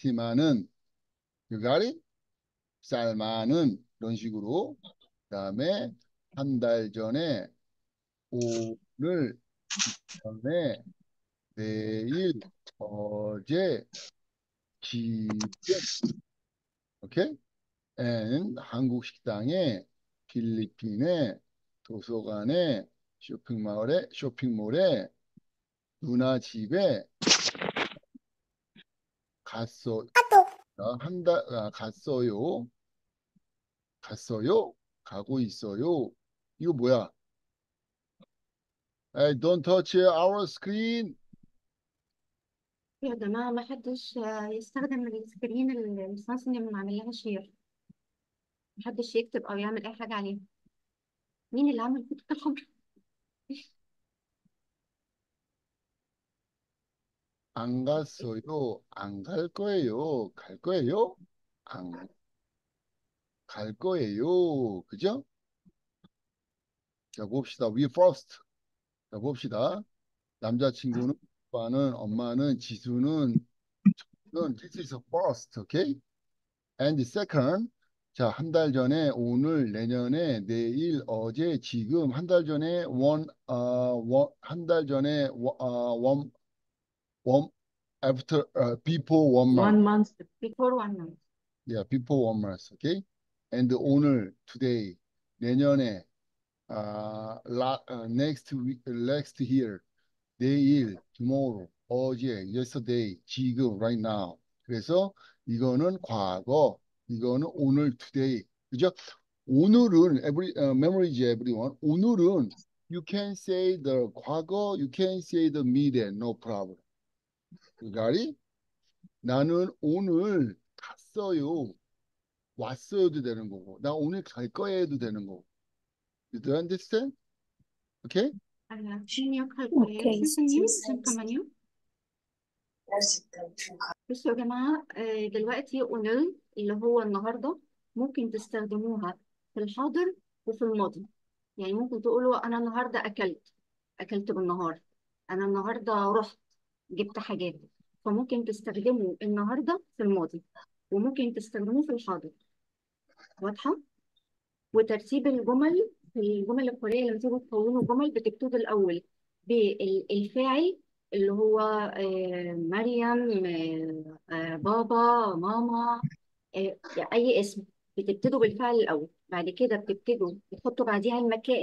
파티마는 그가리 쌀만은 이런 식으로. 그다음에 한 달 전에 오늘 그다음에 내일 어제 지금 오케이. and 한국 식당에 필리핀에 도서관에 쇼핑몰에 누나 집에 갔어. 갔어요. 갔어요. 가고 있어요. 이거 뭐야? Hey, don't touch our screen. يا جماعة ما حدش يستخدم السكرين السامسونج اللي عامل لها شير. ما حدش يكتب أو يعمل أي حاجة عليها. مين اللي عمل خطة الحمر؟ 안 갔어요. 안 갈 거예요. 갈 거예요? 안 갈 거예요. 그죠? 자, 봅시다. We first. 자, 봅시다. 남자친구는, 오빠는, 엄마는, 지수는, this is first, okay? And second, 자, 한 달 전에, 오늘, 내년에, 내일, 어제, 지금, 한 달 전에, 한 달 전에, after, before 1 month. 1 month. Before 1 month. Yeah, before 1 month, okay? And 오늘, today, 내년에, next week, next year, 내일, tomorrow, 어제, yesterday, 지금, right now. 그래서 이거는 과거, 이거는 오늘, today. 그죠? 오늘은, memorize everyone. 오늘은, you can say the 과거, you can say the 미래, no problem. You got it? 나는 오늘 갔어요. 왔어요도 되는 거고, 나 오늘 갈 거예요도 되는 거고. You do understand? Okay? شنو اوكي كالكوليشن كمان. بصوا يا جماعة، دلوقتي اونر اللي هو النهاردة ممكن تستخدموها في الحاضر وفي الماضي. يعني ممكن تقولوا أنا النهاردة أكلت بالنهار. أنا النهاردة رحت جبت حاجات. فممكن تستخدموا النهاردة في الماضي وممكن تستخدموه في الحاضر. واضحة؟ وترتيب الجمل في الجمل الكورية لما تيجوا تكونوا الجمل بتبتدوا الأول بالفاعل اللي هو مريم، بابا، ماما، أي اسم. بتبتدوا بالفعل الأول، بعد كده بتبتدوا بتحطوا بعديها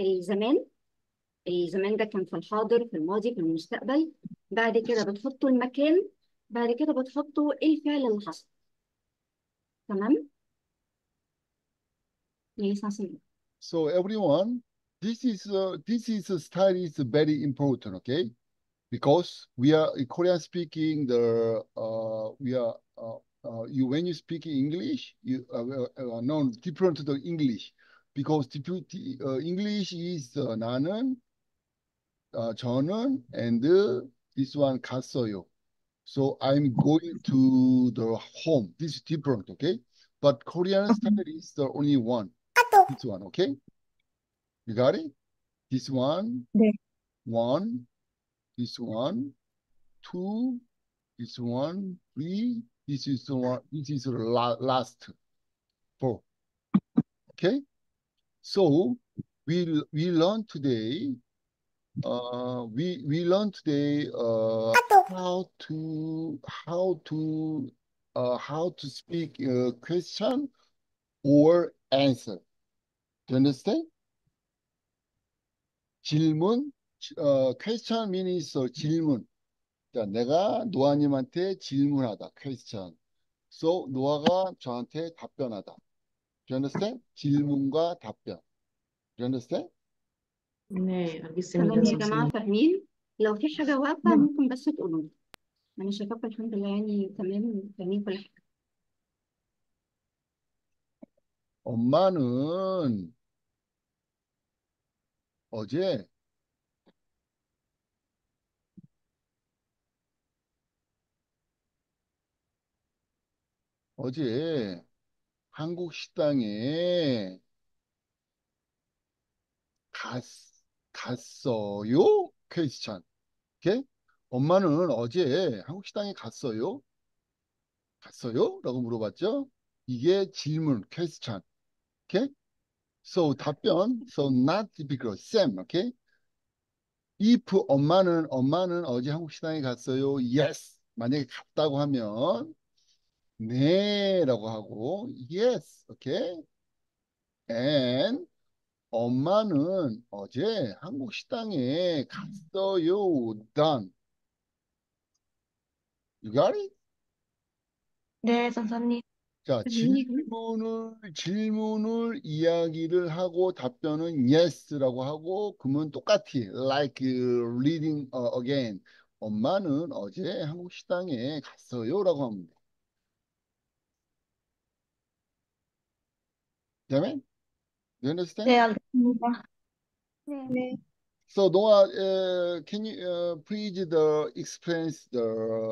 الزمان ده كان في الحاضر، في الماضي، في المستقبل. بعد كده بتحطوا المكان. بعد كده بتحطوا الفعل اللي حصل. تمام؟ يعني So everyone, this is style is very important, okay? Because we are Korean speaking. We are you when you speak English, you no different to the English because English is 나는, 저는, and this one 갔어요. So I'm going to the home. This is different, okay? But Korean style is the only one. This one, okay? You got it? This one, 네. one, this one, two, this one, three, this is the one, this is the last four. Okay? So we learn today we learn today how to speak a question or answer. Do you understand? 질문, question means 질문. 자, 내가 노아님한테 질문하다, question. So, 노아가 저한테 답변하다. Do you understand? 질문과 답변. Do you understand? تمام يا جماعة، فاهمين؟ لو في حاجة واقفة نعم. ممكن بس تقولوا لي. أنا شايفاكم الحمد لله يعني تمام، فاهمين كل حاجة. 엄마는 어제 어제 한국 식당에 갔, 갔어요? 퀘스천. 오케이? 엄마는 어제 한국 식당에 갔어요? 갔어요? 라고 물어봤죠? 이게 질문, question. 오케이? So 답변, so not typical, Sam. 오케이? if 엄마는 어제 한국 식당에 갔어요. Yes. 만약에 갔다고 하면 네라고 하고 yes. 오케이? And 엄마는 어제 한국 식당에 갔어요. Done. You got it? 네, 선생님. 자, 질문을 이야기를 하고 답변은 yes라고 하고 그러면 똑같이 like reading again. 엄마는 어제 한국 식당에 갔어요라고 하면 돼. 그다음에 you understand? 네, 알겠습니다. 네. So Noah, can you please explain the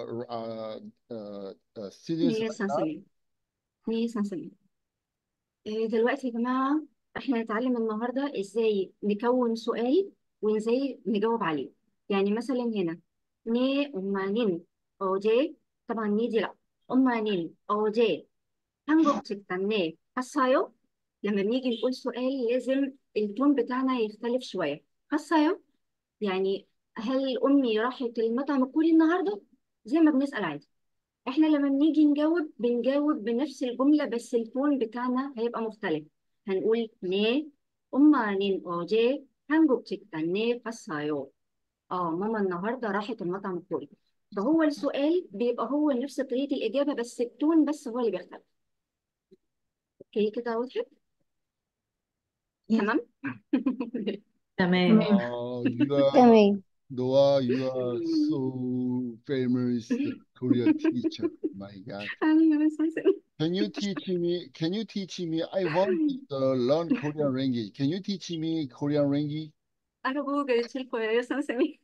students 네 right now? 선생님. 네 선생님. دلوقتي يا جماعة احنا هنتعلم النهاردة ازاي نكون سؤال وازاي نجاوب عليه. يعني مثلا هنا ني 엄마는 어제 طبعا ني دي لا 엄마는 어제 한국 식당에 갔어요. لما بنيجي نقول سؤال لازم التون بتاعنا يختلف شوية. 갔어요 يعني هل أمي راحت المطعم الكوري النهاردة؟ زي ما بنسأل عادي. احنا لما بنيجي نجاوب بنجاوب بنفس الجملة بس التون بتاعنا هيبقى مختلف. هنقول 네 엄마는 어제 한국 식당에 갔어요. اه ماما النهارده راحت المطعم الكوري. فهو السؤال بيبقى هو نفس طريقة الإجابة بس التون بس هو اللي بيختلف. اوكي كده وضحت؟ تمام؟ تمام. You are تمام. Noah, you are so famous Korean teacher. My God. أيوة بس. Can you teach me? I want to learn Korean language. Can you teach me Korean language? أرجوك تشيل كويس سامي.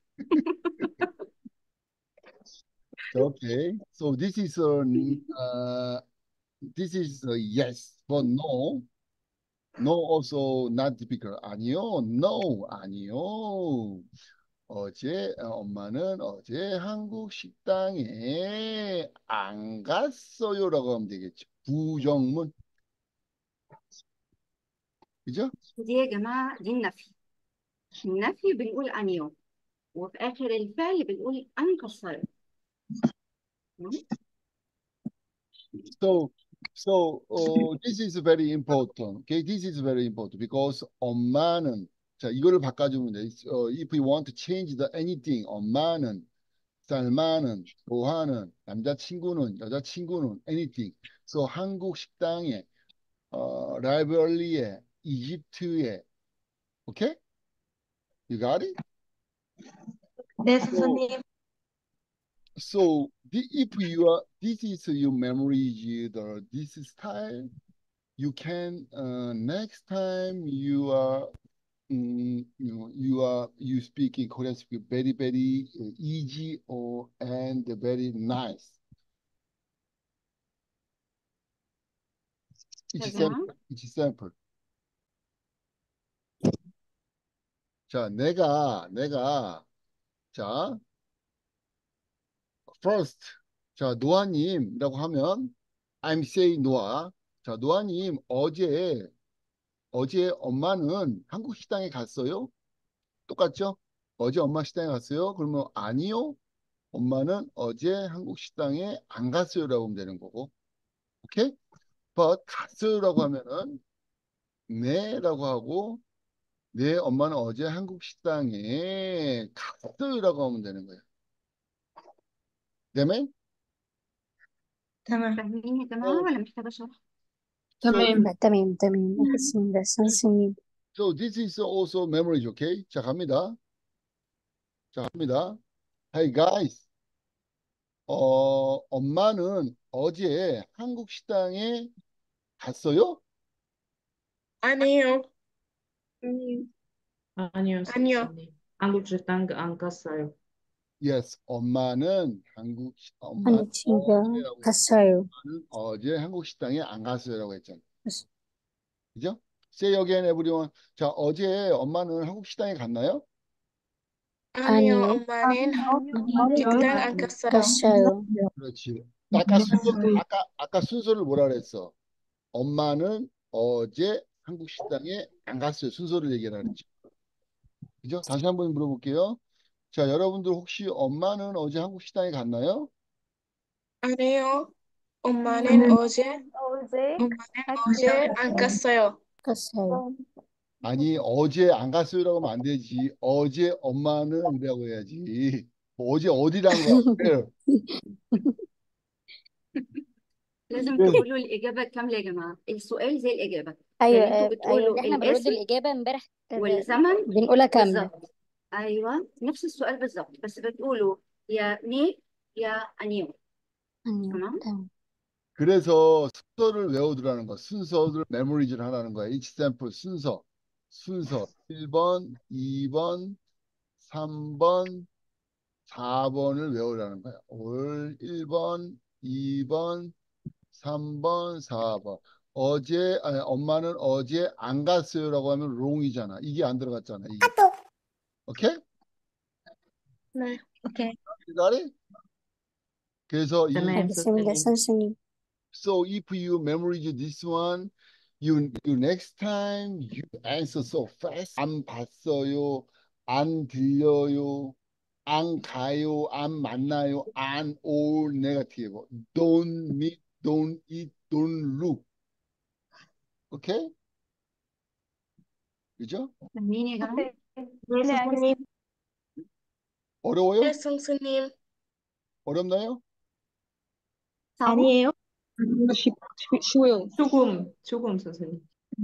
Okay. So this is a yes, but no. No also not typical. 아니요. No. 아니요. 엄마는 어제 한국 식당에 안 갔어요라고 하면 되겠죠. 부정문. 그죠? دي يا جماعة دي النفي. النفي بنقول أنيو وفي آخر الفعل بنقول أنكسر. So, this is very important. Okay, this is very important because 엄마는 자 이거를 바꿔주면 돼. If we want to change the anything, 엄마는 쌀만은 좋아하는 남자친구는 여자친구는 anything. So 한국 식당에 라이벌리에 이집트에 okay? You got it? 네, So, 선생님. if you are this is your memory this style you can next time you speak in Korean speak very easy or and very nice. It's تمام. simple. It's simple. 자, 내가 자 first 자 노아님이라고 하면 I'm saying 노아. 자 노아님 어제 엄마는 한국 식당에 갔어요? 똑같죠? 어제 엄마 식당에 갔어요? 그러면 아니요. 엄마는 어제 한국 식당에 안 갔어요라고 하면 되는 거고. 오케이? but 갔어요라고 하면은 네라고 하고 네 엄마는 어제 한국 식당에 갔어요라고 하면 되는 거예요. 그다음에 تمام. فاهمين يا جماعة so, ولا محتاجة شرح؟ so, تمام أحسن سنين. so this is also memories, okay? 자 갑니다. Hey guys, 엄마는 어제 한국 식당에 갔어요? 아니요. 아니요, 아니요. 선생님. 한국 식당 안 갔어요. Yes, 엄마는 한국 친구 갔어요. 엄마는 어제 한국 식당에 안 갔어요라고 했잖아. 그죠? Say again, everyone. 자, 어제 엄마는 한국 식당에 갔나요? 아니요, 아니요. 엄마는 한국 식당 안 갔어요. 갔어요. 그렇지. 아까 순서를 뭐라 그랬어? 엄마는 어제 한국 식당에 안 갔어요. 순서를 얘기하라 그랬죠. 그죠? 다시 한번 물어볼게요. 자, 여러분들 혹시 엄마는 어제 한국 식당에 갔나요? 아니요. 엄마는 저는 어제 안 갔어요. 갔어요. 아니, 어제 안 갔어요라고 하면 안 되지. 어제 엄마는 이라고 해야지. 어제 어디란 거야? Where? لازم Where? تقولوا الإجابة كاملة يا جماعة. السؤال زي الإجابة. ايوه يعني انتوا ايوه بتقولوا اللي احنا بنرد الاسم الاجابه امبارح والزمن بنقولها كامله. بالظبط. أيوه نفس السؤال بالظبط، بس بتقولوا يا ني يا أنيو. 아니요. تمام؟ تمام. 그래서 순서를 외우더라는 거. 순서를 메모리즈를 하라는 거야. each sample 순서. 1번, 2번, 3번, 4번을 외우라는 거야. 올 1번, 2번, 3번, 4번. 아니, 엄마는 어제 안 갔어요라고 하면 wrong이잖아. 이게 안 들어갔잖아. 이게. 오케이? 네. 오케이. You got it? 그래서 تمام 알겠습니다, 선생님. 선생님. so if you memorize this one, you next time you answer so fast. 안 봤어요, 안 들려요, 안 가요, 안 만나요, 안 all negative. Don't meet, don't eat, don't look. 오케이? 그죠? فاهمين يا جماعة؟ 네, 선생님. 어려워요? 네, 선생님. 어렵나요? صعبة؟ 아니에요? 쉬워요. 조금 선생님.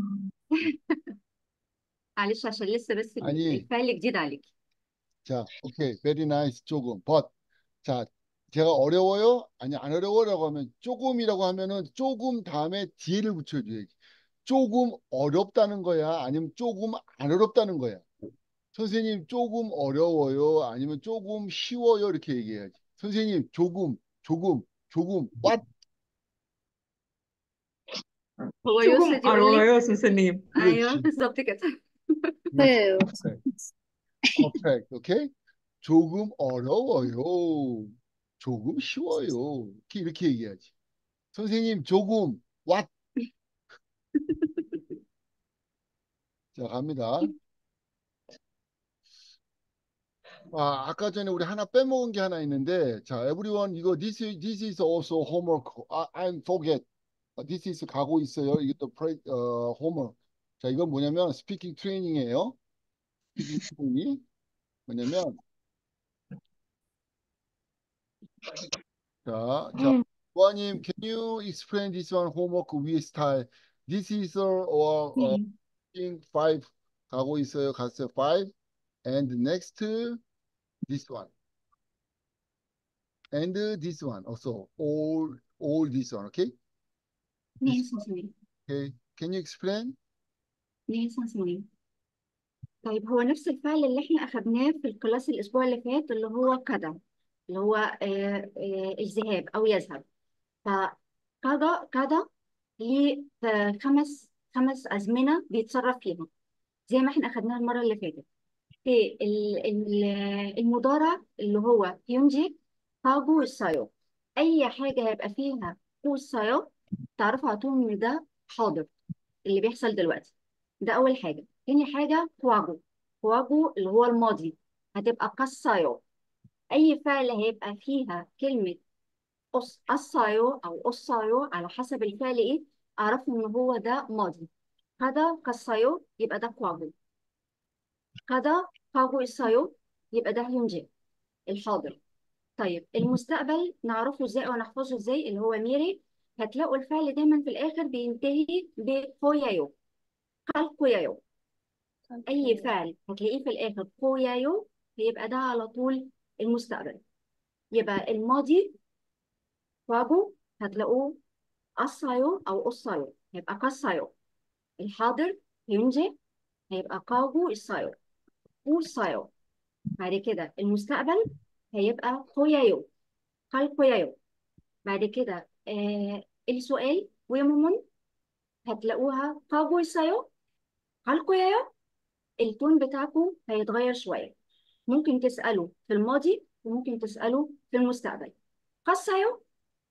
معلش عشان لسه بس 아니, الفعل جديد عليك. 자, 오케이, very nice, 조금. But, 자, 제가 어려워요? 아니, 안 어려워라고 하면 조금이라고 하면은 조금 다음에 뒤를 붙여줘야지. 조금 어렵다는 거야? 아니면 조금 안 어렵다는 거야? 선생님, 조금 어려워요? 아니면 조금 쉬워요? 이렇게 얘기해야지. 선생님, 조금, what? هو 조금 يقصد يقول لك 어려워요 선생님. أيوه 그렇지. بالظبط كده. 그렇지. Perfect. 오케이? 조금 어려워요. 조금 쉬워요. 이렇게 얘기해야지. 선생님, 조금, what? 자, 갑니다. 아까 전에 우리 하나 빼먹은 게 하나 있는데, 자, everyone, 이거, this is also homework. I'm forget. This is 가고 있어요. 이것도 homework. 자, 이건 뭐냐면, 스피킹 트레이닝이에요. 스피킹 트레이닝. 뭐냐면, 자, 보아님, can you explain this one homework with style? This is or speaking five 가고 있어요. 갔어요. Five. And next, this one. And this one also. All this one. Okay? 네 선생님. Okay. Can you explain? 네 선생님. طيب هو نفس الفعل اللي احنا أخدناه في الكلاس الأسبوع اللي فات اللي هو كذا، اللي هو الذهاب أو يذهب. فكذا ليه خمس أزمنة بيتصرف فيها زي ما احنا أخدناها المرة اللي فاتت. في المضارع اللي هو يونجي هاجو السايو. أي حاجة هيبقى فيها هو السايو تعرفوا على طول إن ده حاضر اللي بيحصل دلوقتي. ده أول حاجة. تاني حاجة هواجو اللي هو الماضي هتبقى كاسايو. أي فعل هيبقى فيها كلمة أسايو أو أسايو على حسب الفعل إيه أعرفوا إن هو ده ماضي. كذا كاسايو يبقى ده كواجو. كذا كاجو إسايو يبقى ده هيونجي الحاضر. طيب المستقبل نعرفه ازاي او نحفظه ازاي اللي هو ميري. هتلاقوا الفعل دايما في الاخر بينتهي بكويايو. قال كويايو. اي فعل هتلاقيه في الاخر كويايو هيبقى ده على طول المستقبل. يبقى الماضي واجو هتلاقوه أسايو او أسايو هيبقى كاسايو. الحاضر هيونجي هيبقى كاجو إسايو وسايو. بعد كده المستقبل هيبقى كويايو قال كويايو. بعد كده السؤال ويمومون هتلاقوها كاغوي سايو هالكويايو. التون بتاعكم هيتغير شوية. ممكن تسألوا في الماضي وممكن تسألوا في المستقبل. قصايو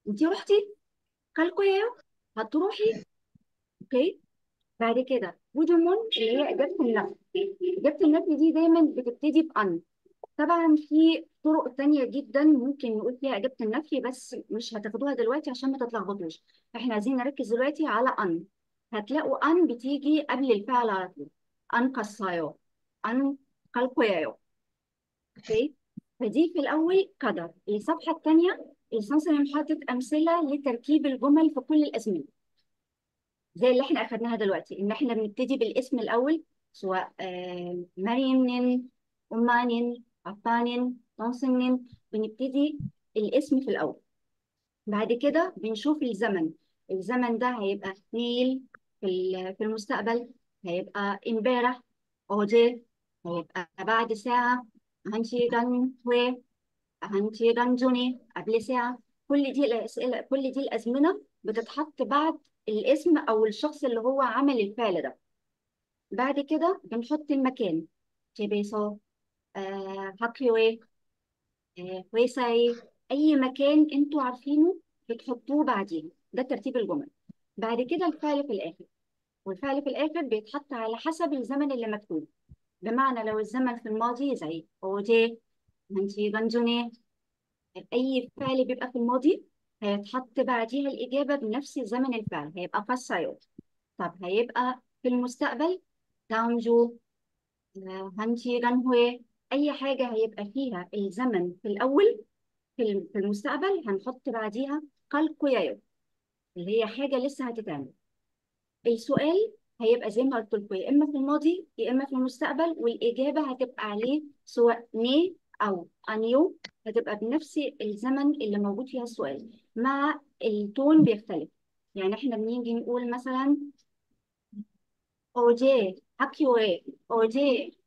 انت رحتي 갈 거예요 هتروحي. اوكي. بعد كده بودمون اللي هي إجابة النفي. إجابة النفي دي دايما بتبتدي بأن. طبعا في طرق تانية جدا ممكن نقول فيها إجابة النفي، بس مش هتاخدوها دلوقتي عشان ما تتلخبطوش. احنا عايزين نركز دلوقتي على أن. هتلاقوا أن بتيجي قبل الفعل على طول. أن قصايو، أن قلقيايو. اوكي. فدي في الأول قدر. الصفحة التانية السنسور حاطط أمثلة لتركيب الجمل في كل الأزمنة، زي اللي احنا اخدناها دلوقتي، ان احنا بنبتدي بالاسم الاول، سواء مريم، امانين، عفانين، طنسنين. بنبتدي الاسم في الاول. بعد كده بنشوف الزمن. الزمن ده هيبقى نيل في المستقبل، هيبقى امبارح اوجي، هيبقى بعد ساعة هنشي جان هوي، هنشي جان جوني قبل ساعة. كل دي الأسئلة، كل دي الأزمنة بتتحط بعد الاسم أو الشخص اللي هو عمل الفعل ده. بعد كده بنحط المكان، جيبيسو، هاكيوي، ويساي. أي مكان أنتوا عارفينه بتحطوه بعدين. ده ترتيب الجمل. بعد كده الفعل في الآخر، والفعل في الآخر بيتحط على حسب الزمن اللي مكتوب. بمعنى لو الزمن في الماضي زي أوجي، هنشي جانجوني، أي فعل بيبقى في الماضي هيتحط بعديها الإجابة بنفس زمن الفعل، هيبقى فاسايو. طب هيبقى في المستقبل داونجو، هانشي جانهوي. أي حاجة هيبقى فيها الزمن في الأول في المستقبل هنحط بعديها كالكويايو، اللي هي حاجة لسه هتتعمل. السؤال هيبقى زي ما قلت لكم، يا إما في الماضي يا إما في المستقبل، والإجابة هتبقى عليه سواء ني أو أنيو. هتبقى بنفس الزمن اللي موجود فيها السؤال، مع التون بيختلف. يعني احنا بنيجي نقول مثلا أوجي هاكيوي، أوجي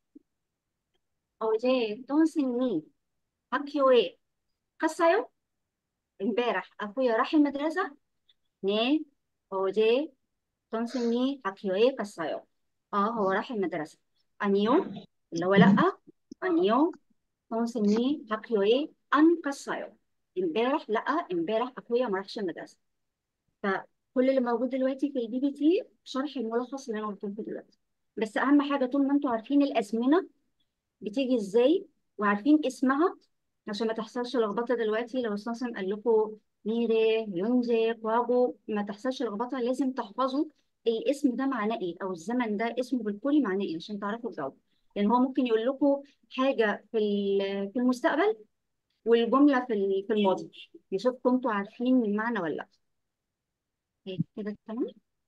أوجي دونسيني هاكيوي قصايو. امبارح أخويا راح المدرسة. 네 어제 선생님이 학교에 갔어요. هو راح المدرسة. 아니요 اللي هو لأ. 아니요 선생님이 학교에 안 갔어요. امبارح لأ، امبارح أخويا ما راحش المدرسة. فكل اللي موجود دلوقتي في البي بي تي شرح الملخص اللي أنا قلته لكم دلوقتي. بس أهم حاجة طول ما أنتوا عارفين الأزمنة بتيجي إزاي وعارفين اسمها، عشان ما تحصلش لخبطة دلوقتي. لو استاذ قال لكم ميري يونجي كواجو، ما تحصلش لخبطة. لازم تحفظوا الاسم ده معناه ايه، او الزمن ده اسمه بالكلي معناه ايه، عشان تعرفوا تجاوبوا. لان هو ممكن يقول لكم حاجة في المستقبل والجملة في الماضي، يشوفكم انتوا عارفين المعنى ولا لا. هيك كده تمام.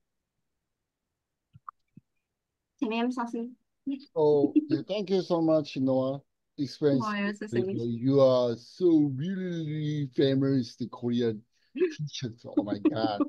تمام صاصي. So thank you so much, Noah. Explains. يا استاذ You are so really famous, the Korean teachers. Oh my God.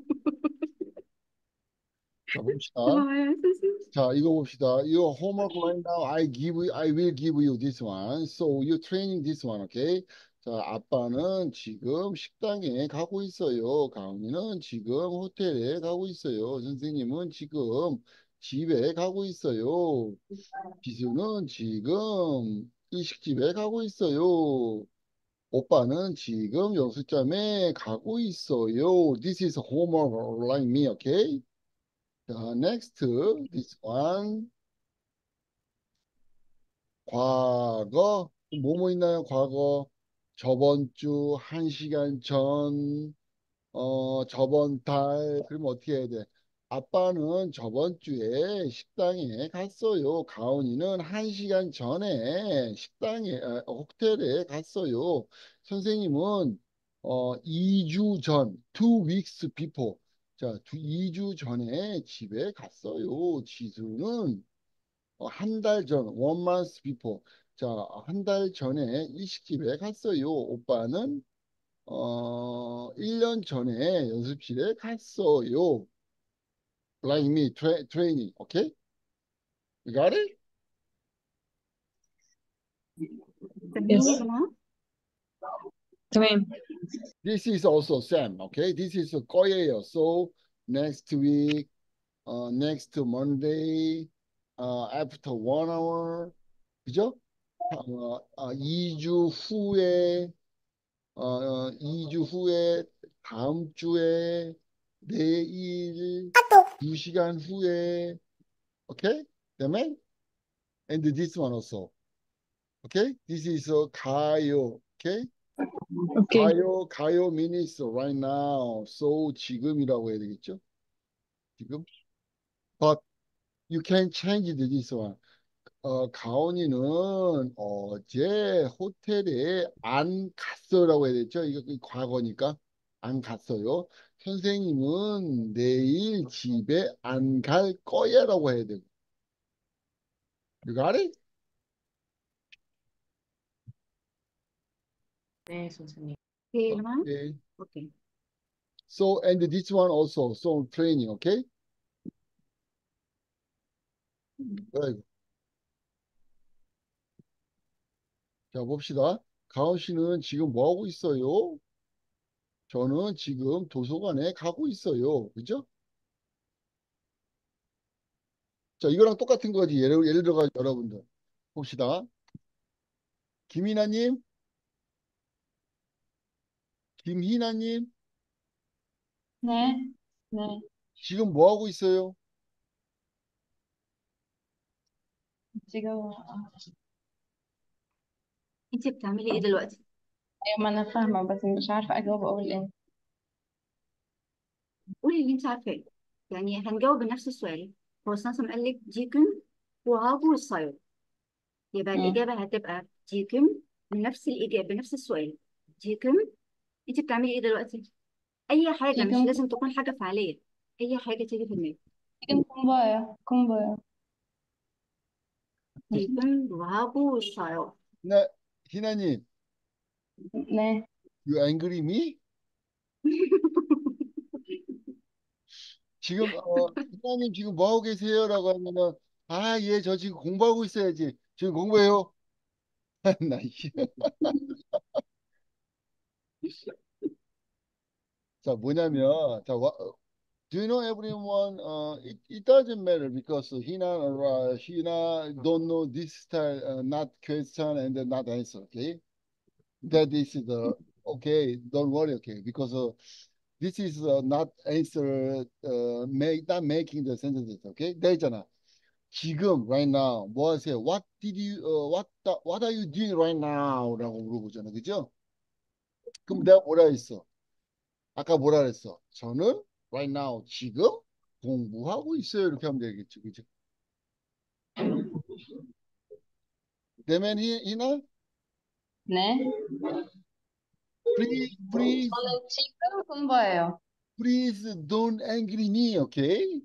자, 봅시다. يا استاذ. 자, 이거 봅시다. Your homework right now, I will give you this one. So you training this one, okay? 자, 아빠는 지금 식당에 가고 있어요. 가은이는 지금 호텔에 가고 있어요. 선생님은 지금 집에 가고 있어요. 지수는 지금 일식집에 가고 있어요. 오빠는 지금 연습장에 가고 있어요. This is homework like me, okay? 자, next, this one. 과거, 뭐뭐 있나요? 과거, 저번 주, 1시간 전, 저번 달. 그러면 어떻게 해야 돼? 아빠는 저번 주에 식당에 갔어요. 가온이는 1시간 전에 호텔에 갔어요. 선생님은 2주 전, 2 weeks before. 자, 2주 전에 집에 갔어요. 지수는 한 달 전, 1 month before. 자, 한 달 전에 일식집에 갔어요. 오빠는 1년 전에 연습실에 갔어요. Like me, training. Okay? You got it? تمام Yes. يا جماعة. تمام. This is also Sam. Okay? This is 거예요. So next week, next Monday, after 1 hour. 그죠? 2주 후에 2주 후에 다음 주에, 내일, 2시간 후에. Okay? 그다음에 and this one also. Okay? This is 가요. Okay? Okay. 가요 means right now. So 지금이라고 해야 되겠죠? 지금. But you can change this one. 가온이는 어제 호텔에 안 갔어라고 해야 되죠? 이거 과거니까 안 갔어요. 선생님은 내일 집에 안 갈 거야라고 해야 되고. You got it? 네, 선생님. 오케이, يا جماعة؟ Okay. 오케이. So and this one also so training, okay? 아이고. 자 봅시다. 가온 씨는 지금 뭐 하고 있어요? 저는 지금 도서관에 가고 있어요. 그죠? 자, 이거랑 똑같은 거지. 예를 들어 여러분들 봅시다. 김희나님, 김희나님, 네. 네. 지금 뭐 하고 있어요? 지금 انت بتعملي ايه دلوقتي؟ أيوة ما أنا فاهمة بس مش عارفة أجاوب أقول إيه. قولي اللي انت عارفاه. يعني هنجاوب بنفس السؤال. هو سامسون قال لك ديكن وهاجو الصيد. يبقى الإجابة هتبقى ديكن بنفس الإجابة بنفس السؤال. ديكن انت بتعملي ايه دلوقتي؟ أي حاجة، مش 지금 لازم تكون حاجة فعلية. أي حاجة تيجي في دماغك. 지금 공부해요. ديكن وهاجو الصيد. 네, 희나님, 네. you angry me? 지금 희나님 지금 뭐 하고 계세요?라고 하면은 아, 예, 저 지금 공부하고 있어야지. 지금 공부해요. 나 씨. 자, 뭐냐면 자, do you know everyone? It doesn't matter because Hina don't know this style, not question and not answer. Okay, that is the okay. Don't worry. Okay, because this is not answer. Not making the sentences. Okay, 돼 있잖아. 지금 right now 뭐 하세요? What are you doing right now?라고 물어보잖아, 그죠? 그럼 내가 뭐라 했어? 아까 뭐라 그랬어? 저는 right now 지금 공부하고 있어요. 이렇게 하면 되겠죠. 그죠? 그다음에 희나 네. 저는 지금 공부해요. please don't angry me, okay?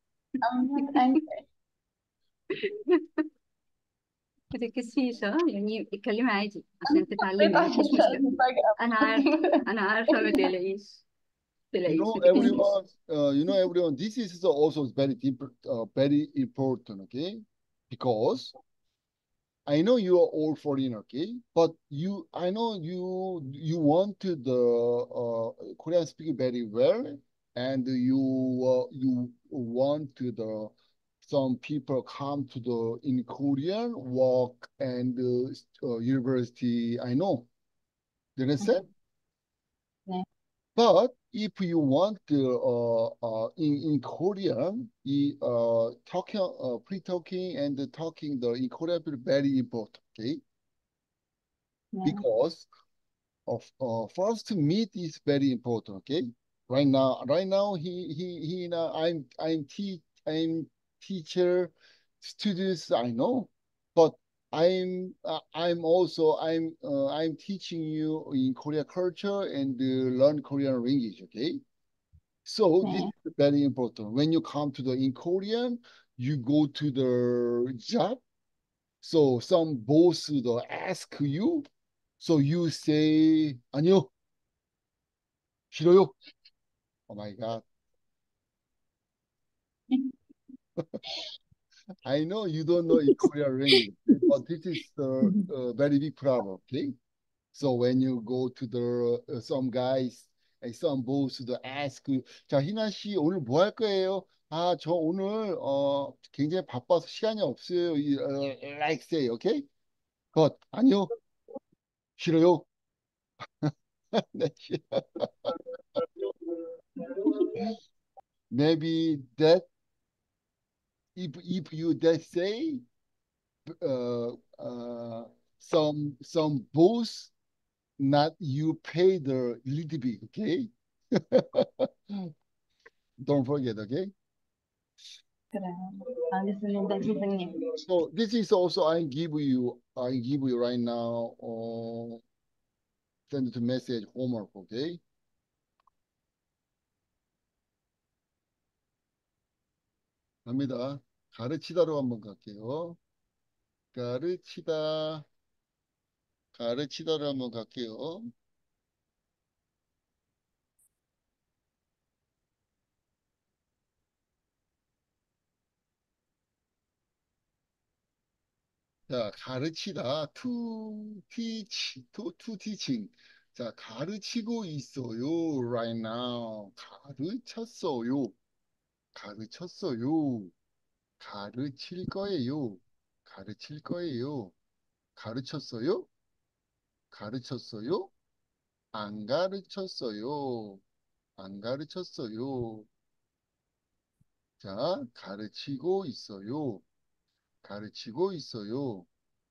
ما تتكسفيش، يعني اتكلمي عادي عشان حطيت تتعلمي، عشان مفيش مشكلة. مفاجأة. أنا عارفة، أنا عارفة، ما تقلقيش. ما You تقلقيش، know ما تتكسفيش. everyone. This is also very important, okay? Because I know you are all foreign, okay? But I know you want to the Korean speak very well, and you want to the some people come to the in Korean work and university. I know, you understand? 네. But if you want to in Korean, talking pre-talking and talking the in Korean is very important, okay? 네. Because of first meet is very important, okay? Right now he now I'm teacher students I know, but I'm teaching you in Korea culture and learn Korean language, okay? So this 네. is very important. When you come to the in Korean, you go to the job. So some boss will ask you. So you say 아니요, 싫어요. Oh my God. I know you don't know in Korean language, but this is the very big problem, okay? So when you go to the some guys and some boss to ask you, 자, 희나 씨 오늘 뭐 할 거예요? 아, 저 오늘 굉장히 바빠서 시간이 없어요. Like say, okay? But 아니요, 싫어요. 네, maybe that if you that say uh, some boss not you pay the little bit, okay? Don't forget, okay? 그래. 알겠습니다, 선생님. So this is also I give you right now send to message homework, okay? 갑니다. 가르치다로 한번 갈게요. 가르치다로 한번 갈게요. 자, 가르치다 to teaching. 자, 가르치고 있어요. right now. 가르쳤어요. 가르칠 거예요. 가르쳤어요? 안 가르쳤어요. 자, 가르치고 있어요. 가르쳤어요.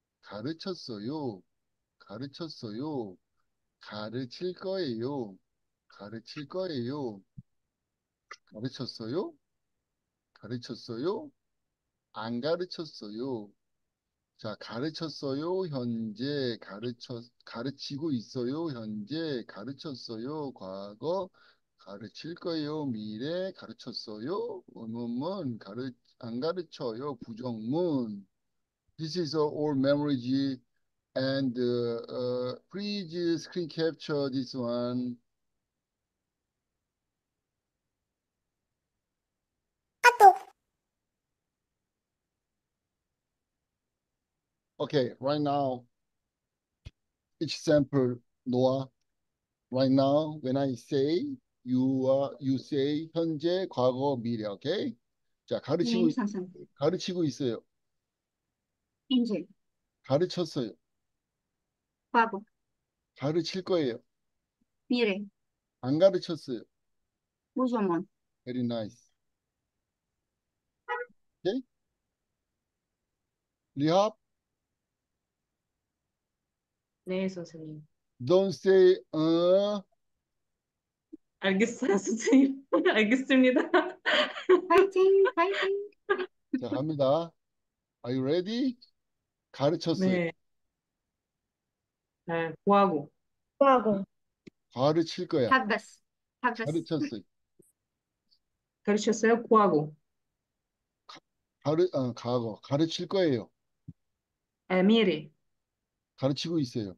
가르칠 거예요. 가르쳤어요? 안 가르쳤어요. 자, 가르쳤어요. 현재 가르치고 있어요. 현재 가르쳤어요. 과거 가르칠 거예요. 미래 가르쳤어요. 의문문 안 가르쳐요. 부정문. This is all memory and please screen capture this one. Okay, right now, each sample, Noah. Right now, when I say you say 현재, 과거, 미래, okay? 자, 네, 선생님. 가르치고 있어요. 현재, 가르쳤어요. 과거, 가르칠 거예요. 미래, 안 가르쳤어요. 부정문. Very nice. Okay? 리합, 네, 선생님. don't say 알겠어요, 선생님. 알겠습니다. 파이팅, 파이팅. 자, 갑니다. Are you ready? 가르쳤어요. 네. 구하고. 가르칠 거야. حبس. 가르쳤어요. 가르쳤어요? 구하고. 과거. 가르칠 거예요. 미래. 가르치고 있어요.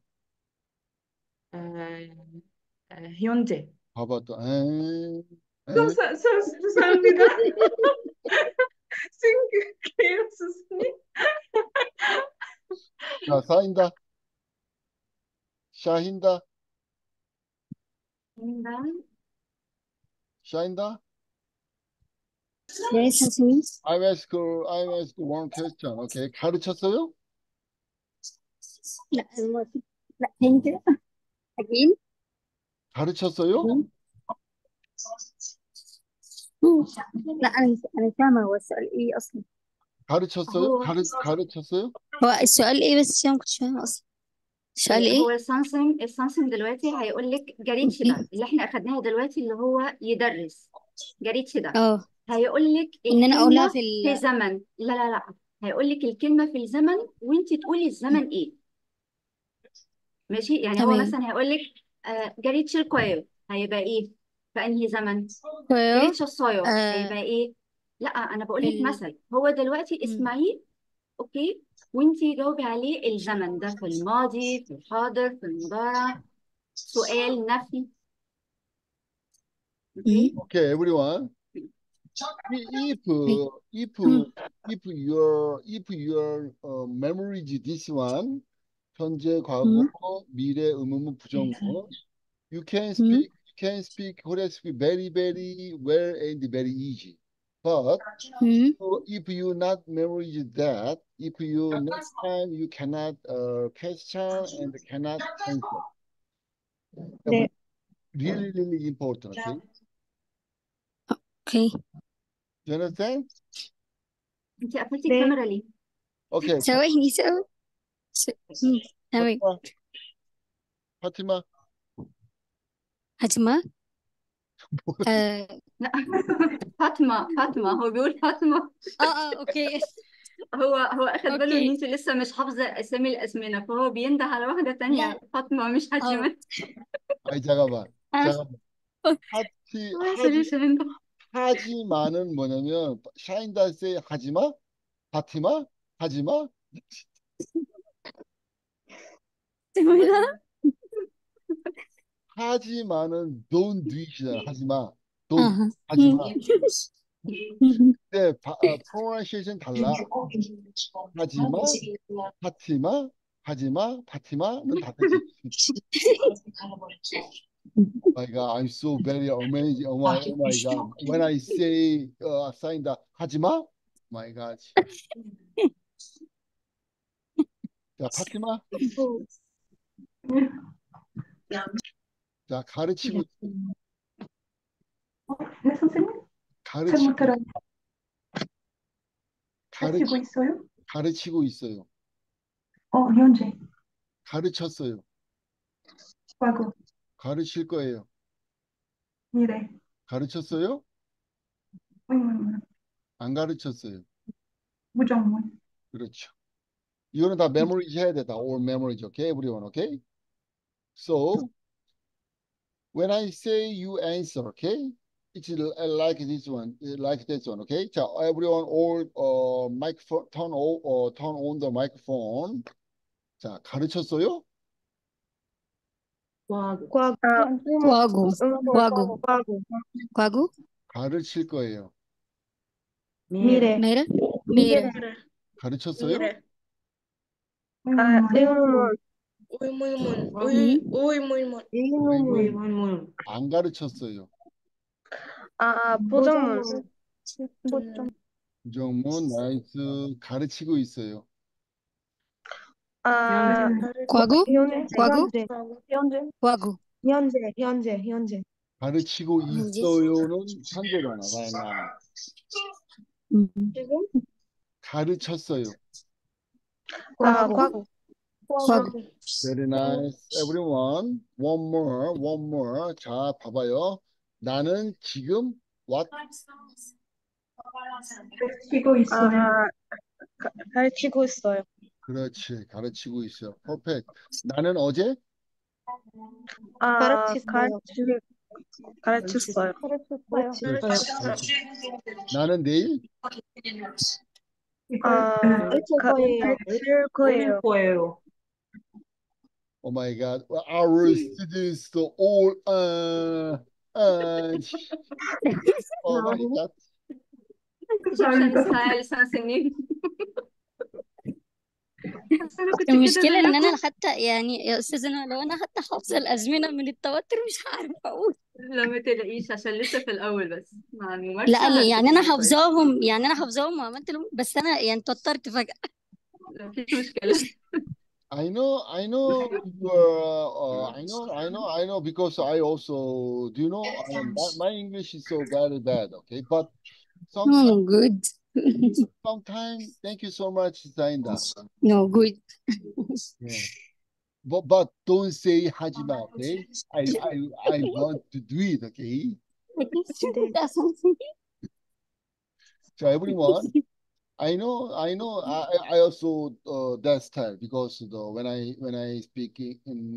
현재. 봐봐 또. 죄송합니다. 생각해요, 선생님. 자, 쌓인다. 샤힌다. 샤인다. 네, 선생님. I ask one question. Okay. 가르쳤어요? لا لا تاني كده again. 가르쳤어요? لا أنا فاهمة هو السؤال إيه أصلا. 가르쳤어요? هو 가르쳤어요? هو السؤال إيه بس عشان ما كنتش فاهمة أصلا. السؤال إيه؟ هو السانسم دلوقتي هيقول لك جريتشدا اللي احنا اخدناها دلوقتي اللي هو يدرس جريتشدا هيقول لك إن أنا أقولها الكلمة في زمن لا هيقول لك الكلمة في الزمن وانت تقولي الزمن ايه ماشي يعني هو تمام. مثلا هيقول لك جريتشر كويو هيبقى ايه في انهي زمن كويو. جريتشر صايو هيبقى ايه لا انا بقول لك مثل هو دلوقتي اسمعيه اوكي وانتي جاوبي عليه الزمن ده في الماضي في الحاضر في المضارع سؤال نفي اوكي Okay, everyone. If your memory is this one, 현재, 과거, 미래, 의문문, 부정문, you can speak Korean speak very, very well and very easy. But if you not memorize that, if you next time you cannot question and cannot answer. 네. Really, really important. Okay. اوكي. Do you understand? انت قفلتي ليه؟ الكاميرا ليه؟ Okay. ثواني تمام. Fatima. هتما لا فاطمة هو بيقول فاطمة. اوكي. هو اخد باله ان اوكي. انت لسه مش حافظة اسامي الازمنة، فهو بينده على واحدة تانية فاطمة مش حاتمة. 아니, 잠깐만. 잠깐만. سوري شاهندة. 하지마는 뭐냐면, 샤인다스의 하지마, 파티마, 하지마, 하지마는 don't do it이잖아. 하지마. don't. 하지마. 근데 pronunciation 달라. 하지마, 파티마, 하지마, 파티마는 다르지. Oh my God, I'm so very amazing. Oh my God. When I say 사인다 하지마, my God. 자, 파티마. 자, 가르치고 네, 선생님? 잘 못 가르치고 들어요. 가르치 가르치고 있어요? 가르치고 있어요. 현재. 가르쳤어요. 과거. 가르칠 거예요. 미래. 가르쳤어요? 의문. 안 가르쳤어요. 부정문. 그렇죠. 이거는 다 메모리즈 해야 돼. 다 all memories. Okay, everyone. Okay. So when I say you answer, okay, it's like this one, like this one. Okay. 자, everyone, all microphone turn on the microphone. 자, 가르쳤어요? 과거. 과거. 가르칠 거예요. 미래. 미래. 가르쳤어요? 미래. 의문. 의문문. 안 가르쳤어요. 부정문. 부정문 나이스. 가르치고 있어요. 과거. 현재. 가르치고 있어요는 현재잖아. right now. 가르쳤어요. 과거. Very nice. Everyone, one more. 자, 봐봐요. 나는 지금 what? 가르치고 있어요. 그렇지. 가르치고 있어요. Perfect. 나는 어제? 가르쳤어요. 그렇지. 나는 내일? 가르칠 거예요. Oh my God. Our students all oh my God. ايجيبشن ستايل سنين. بس انا كنت كده المشكلة ان زيكم. انا حتى يعني يا استاذنا لو انا حتى حافظة الازمنة من التوتر مش عارفة اقول. لا ما تلاقيش عشان لسه في الاول، بس مع لا الممارسة يعني انا هتبقي كويس. حافظاهم وعملت لهم، بس انا يعني توترت فجأة. مفيش مشكلة. I know I know because I also do you know my English is so very bad, okay? But No good. sometimes thank you so much, Zainda. No good. Yeah. But don't say hajima, okay? I want to do it, okay? So everyone, I know. I also that style because when I speaking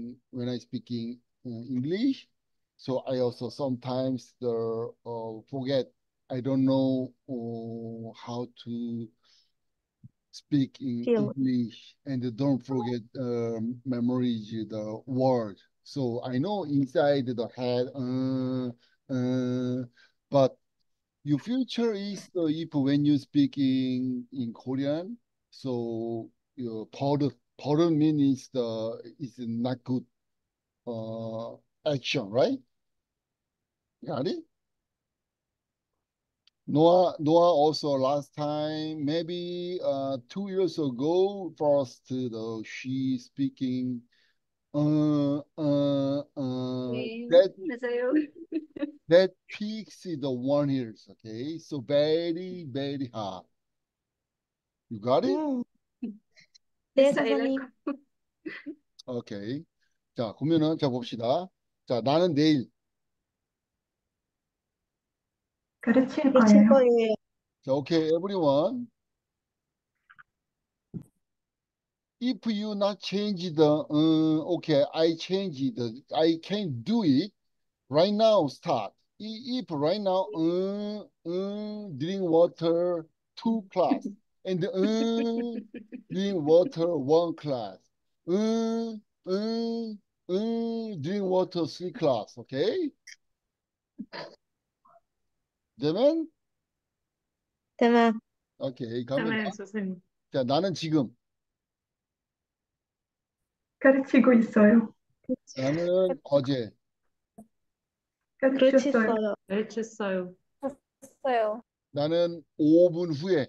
English, so I also sometimes forget. I don't know how to speak in English, and don't forget memorize the word. So I know inside the head, but your future is if when you speak in Korean, so your 버릇 means is not good action, right? Got it? Noah also last time maybe 2 years ago first she speaking 네, that 맞아요. peaks is the one here. Okay, so very very hot. You got it? 네, لسه قايله 선생님. لكم. 오케이. 자, 그러면은 자 봅시다. 자, 나는 내일. 가르칠 가르칠 거예요. 거예요. 자, 오케이, everyone. If you not change the, okay, I change the, I can do it right now. Start. If right now, drink water 2 class and drink water 1 class. Drink water 3 class. Okay. 되면 대만. 오케이 갑니다. 네, 선생님. 자, 나는 지금. 가르치고 있어요. 나는 어제. 가르쳤어요. 가르쳤어요. 했어요. 나는 5분 후에.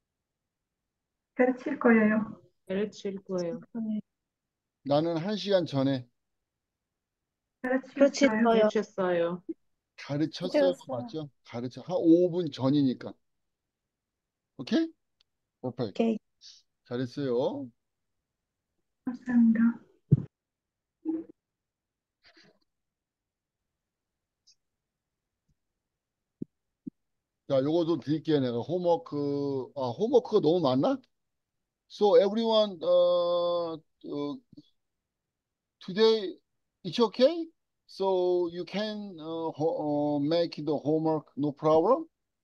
가르칠 거예요. 가르칠 거예요. 나는 1시간 전에. 가르쳤어요. 가르쳤어요. 가르쳤어요. 맞죠? 가르쳐. 한 5분 전이니까. 오케이? 퍼펙트. 오케이. 잘했어요. 감사합니다. 자, 요거도 드릴게요. 내가 홈워크. 홈워크가 너무 많나? So everyone, today it's okay? So you can make the homework no problem?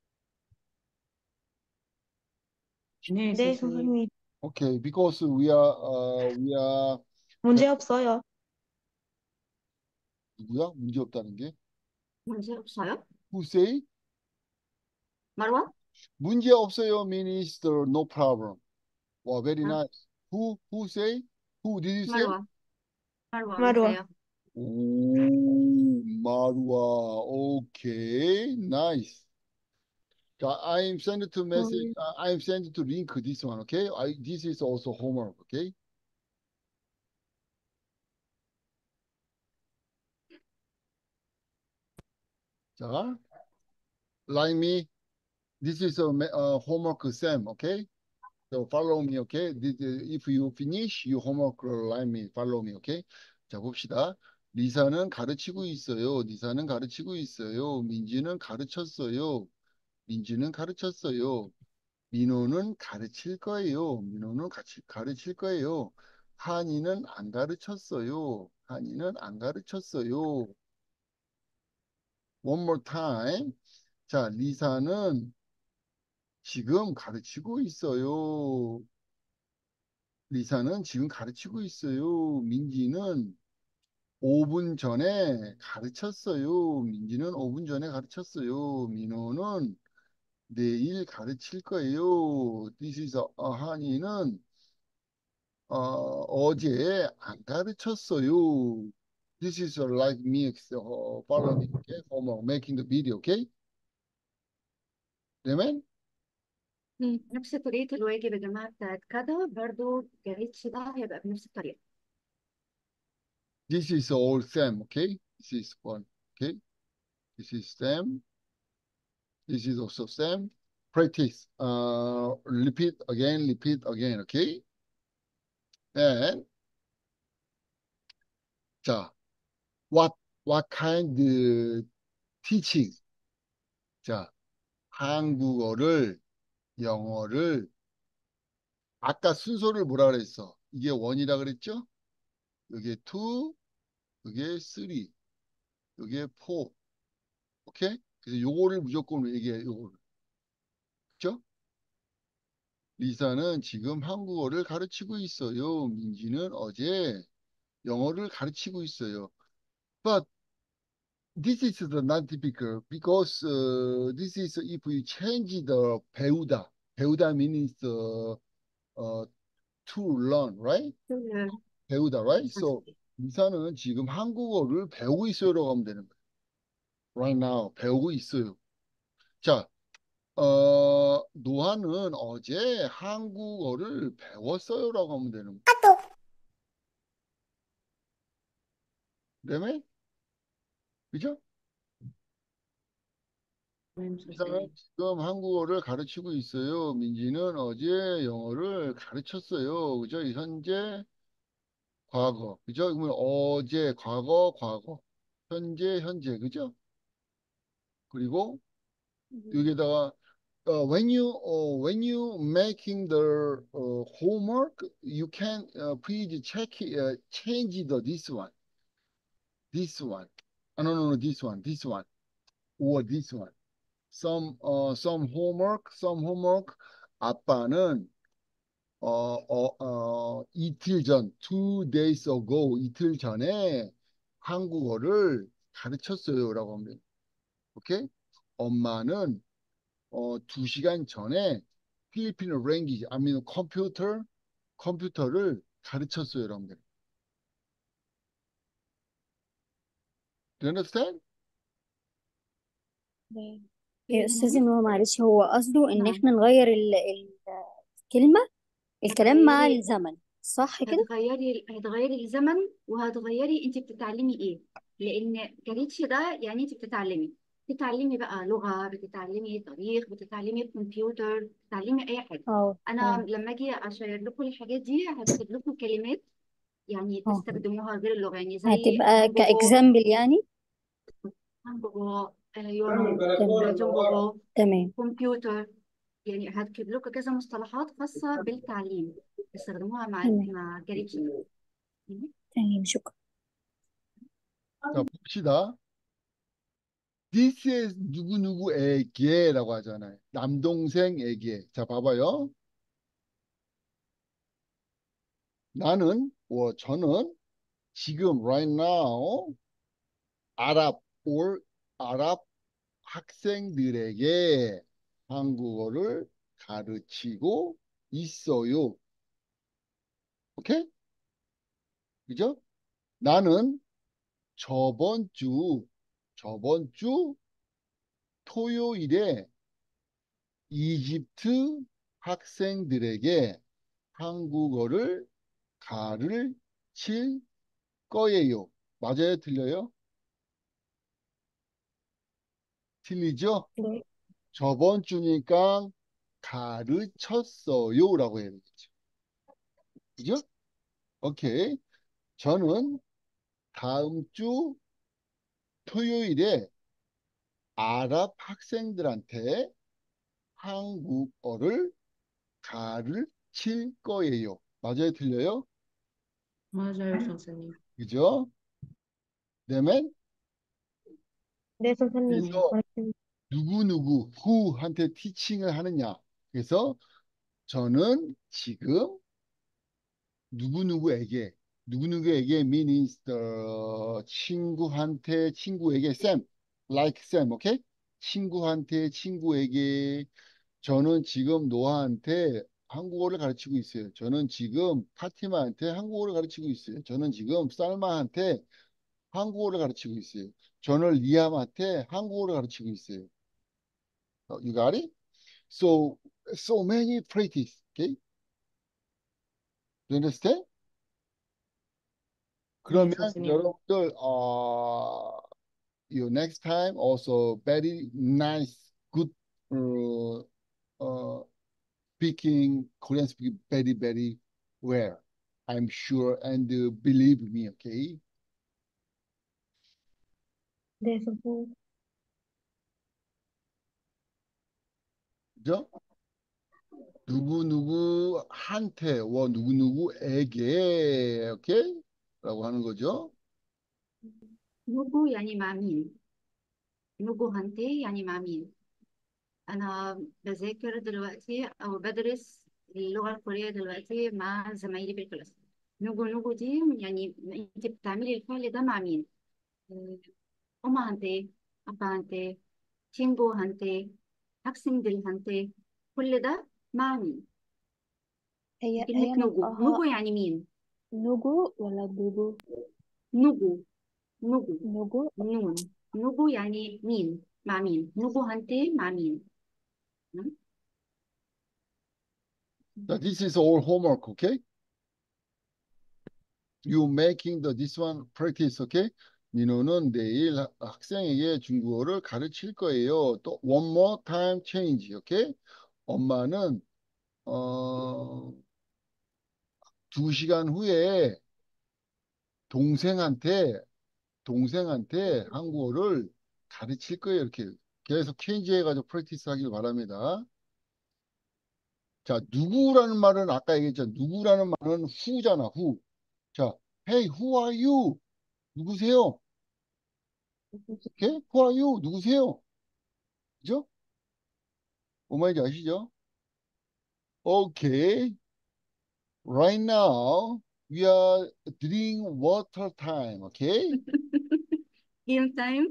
네, 네, 선생님. 선생님. Okay, because we are 문제 없어요. 누구야? 문제 없다는 게? 문제 없어요? Who say? 마루아? 문제 없어요 means the no problem. 와, very 아, nice. Who say? Who did you say? 마루아. 마루아 마루아. 오세요. 오, 마루아. Okay, nice. 자, I'm send to message. I'm send to link this one. Okay, this is also homework. Okay. 자, like me. This is a homework Sam. Okay. So follow me. Okay. If you finish your homework, like me. Follow me. Okay. 자, 봅시다. 리사는 가르치고 있어요. 리사는 가르치고 있어요. 민지는 가르쳤어요. 민지는 가르쳤어요. 민호는 가르칠 거예요. 민호는 같이 가르칠 거예요. 한이는 안 가르쳤어요. 한이는 안 가르쳤어요. One more time. 자, 리사는 지금 가르치고 있어요. 리사는 지금 가르치고 있어요. 민지는 5분 전에 가르쳤어요. 민지는 5분 전에 가르쳤어요. 민호는 내일 가르칠 거예요. This is 한이는 어제 안 가르쳤어요. This is like me following okay? Making the video, okay? تمام؟ نفس طريقة الواجب يا جماعة بتاعت كده برضو جريتش ده هيبقى بنفس الطريقة. This is all same, okay? This is one, okay? This is same. This is also same. Practice. Repeat again, okay? And 자, what kind of teaching? 자, 한국어를 영어를 아까 순서를 뭐라 그랬어? 이게 원이라 그랬죠? 이게 투, 이게 쓰리, 이게 포. 오케이? 그래서 요거를 무조건 얘기해. 요거를. 그죠? 리사는 지금 한국어를 가르치고 있어요. 민지는 어제 영어를 가르치고 있어요. But this is the not typical because this is if you change the 배우다. 배우다 means to learn, right? 배우다, right? So 리사는 지금 한국어를 배우고 있어요라고 하면 되는 거예요. Right now 배우고 있어요. 자, 노아는 어제 한국어를 배웠어요라고 하면 되는 거예요. 그다음에 그죠? 선생님, 이 사람 선생님. 지금 한국어를 가르치고 있어요. 민지는 어제 영어를 가르쳤어요. 그죠? 이 현재 과거. 그죠? 그러면 어제 과거 과거. 현재 현재. 그죠? 그리고 여기다가 when you making the homework, you can please change this one, this one. No, this one, or this one. Some homework. 아빠는 이틀 전, 2 days ago, 이틀 전에 한국어를 가르쳤어요라고 합니다. 오케이? 엄마는 2시간 전에 필리핀어 랭귀지, 아니면 컴퓨터를 가르쳤어요, 여러분들. Do you understand? يا أستاذ إن هو معلش هو قصده إن نعم إحنا نغير الكلمة الكلام مع هتغيري الزمن صح كده؟ هتغيري الزمن، وهتغيري انت بتتعلمي ايه. لان كاريتشي ده يعني انت بتتعلمي بقى لغة، بتتعلمي تاريخ، بتتعلمي كمبيوتر، بتتعلمي اي حاجة. اه انا لما اجي اشير لكم الحاجات دي هكتب لكم كلمات يعني اه تستخدموها غير اللغة، يعني زي هتبقى هامبوغو، كإكزامبل يعني. يونو، تمام جونغوغو، تمام كمبيوتر. يعني هكتب لكم كذا مصطلحات خاصة بالتعليم تستخدموها تمام مع كاريتشي ده. تمام شكرا. 자, 봅시다. This is 누구누구에게라고 하잖아요. 남동생에게. 자, 봐봐요. 저는 지금 right now 아랍 학생들에게 한국어를 가르치고 있어요. 오케이? 그죠? 나는 저번 주 토요일에 이집트 학생들에게 한국어를 가르칠 거예요. 맞아요? 틀려요? 틀리죠? 네. 저번 주니까 가르쳤어요 라고 해야 되겠죠. 그죠? 오케이. 저는 다음 주 토요일에 아랍 학생들한테 한국어를 가르칠 거예요. 맞아요? 틀려요? 맞아요, 선생님. 그죠? 그다음에 네, 선생님. 그래서 누구누구 who한테 티칭을 하느냐. 그래서 저는 지금 누구누구에게 means the 친구에게 Sam, like Sam, okay? 친구에게 저는 지금 노아한테 한국어를 가르치고 있어요. 저는 지금 파티마한테 한국어를 가르치고 있어요. 저는 지금 살마한테 한국어를 가르치고 있어요. 저는 리암한테 한국어를 가르치고 있어요. You got it? So many practice, okay? You understand? 네, 그러면 선생님. 여러분들 you next time also very nice, good uh, uh, Korean speaking very, very well. I'm sure and believe me, okay? 네, 선생님. 그죠? 누구누구한테와 누구누구에게, 오케이? 라고 하는 거죠. نوجو يعني مع مين، نوجو هانتي يعني مع مين. أنا بذاكر دلوقتي أو بدرس اللغة الكورية دلوقتي مع زمايلي في الكلاس. نوجو دي يعني أنت بتعملي الفعل ده مع مين. 엄마한테, 아빠한테, 친구한테, 학생들한테. كل ده مع مين. هي كلمة نوجو نطقها يعني مين. نوجو ولا دوجو؟ نوجو نوجو نوجو. نون. نوجو يعني مين مع مين. نوجو هانتي مع مين. So this is all homework, okay? You making this one practice, okay? 민호는 내일 학생에게 중국어를 가르칠 거예요. 또 one more time change. 오케이? 엄마는 2시간 후에 동생한테 한국어를 가르칠 거예요. 이렇게 계속 체인지 해가지고 프랙티스 하길 바랍니다. 자, 누구라는 말은 아까 얘기했죠. 누구라는 말은 who잖아, who. 자, hey, who are you? 누구세요? 오케이? Who are you? 누구세요? 그죠? 뭔 말인지 아시죠? 오케이. Right now, we are drink water time. Okay? game time.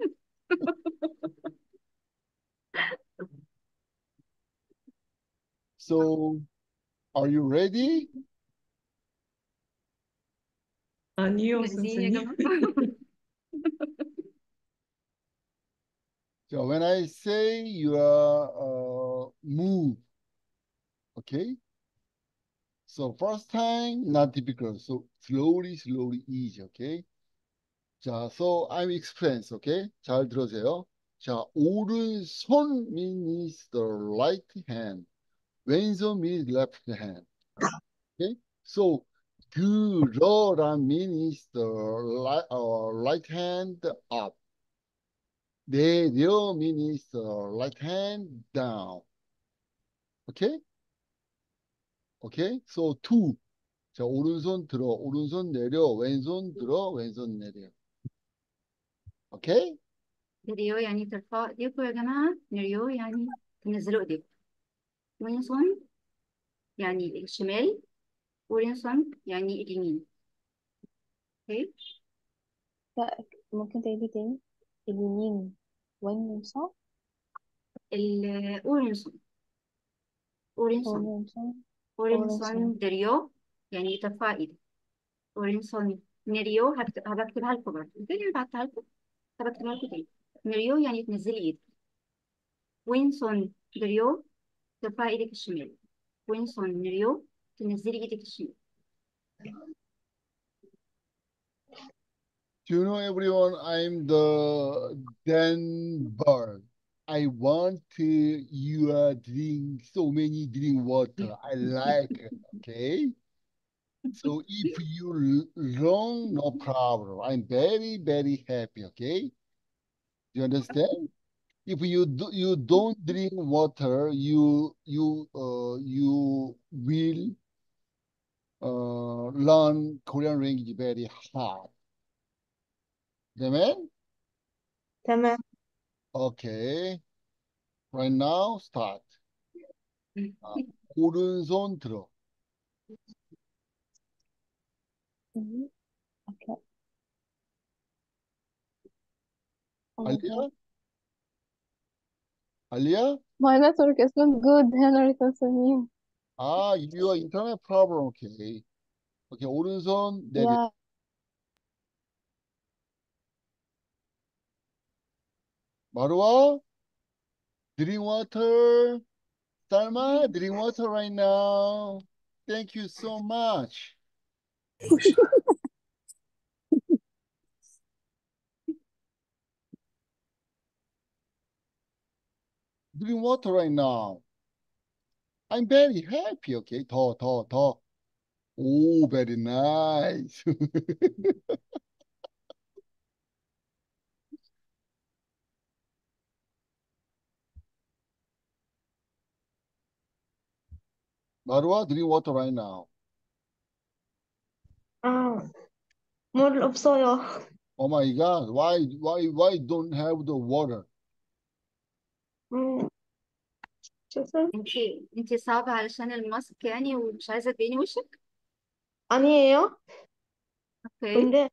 So, are you ready? 아니요, جاهزين يا 선생님. جماعة؟ So, when I say you are move, okay? So, first time, not difficult. So, slowly, easy, okay? 자, so I'm explains, okay? 잘 들으세요. 자, 오른손 means the right hand. 왼손 means left hand. Okay? So, 그러란 means the right hand up. 내려 means the right hand down. Okay? Okay? So, two. 자, 오른손 들어, 오른손 내려, 왼손 들어, 왼손 내려. Okay? نريو يعني ترفعوا ايديكم يا جماعة. نريو يعني تنزلوا ايديكم. وينسون يعني الشمال، ورينسون يعني اليمين. اوكي. لا، ممكن تعيدي تاني؟ اليمين واليسار. الاورينسون، اورينسون، واليمين. اورينسون دريو يعني ترفع ايدك. اورينسون نريو هبكتبها لكم برضه زي اللي بعتها لكم، هبكتبها لكم تاني. نريو يعني تنزلي ايدك. وينسون دريو ترفعي ايدك الشمال. وينسون نريو تنزلي ايدك الشمال. Do you know everyone? I'm the Denver. I want you are drink so many drink water. I like it. Okay. So if you wrong, no problem. I'm very happy. Okay. You understand? If you don't drink water, you will learn Korean language very hard. Amen? تمام. Okay. Right now, start. 오른손 들어. اوكي. 알리야? 알리야? My network is not good, Henry Tanzania. your internet problem. Okay. Okay, 오른손 내려. Yeah. 마루아, drink water. Salma, drink water right now. Thank you so much. Drink water right now. I'm very happy. Okay, 더. Oh, very nice. 마루아, drink water right now. 물 없어요. Oh my God, why don't have the water? شوفي. انتي صعبة علشان الماسك يعني ومش عايزة تبيني وشك. 아니에요. اوكي. 근데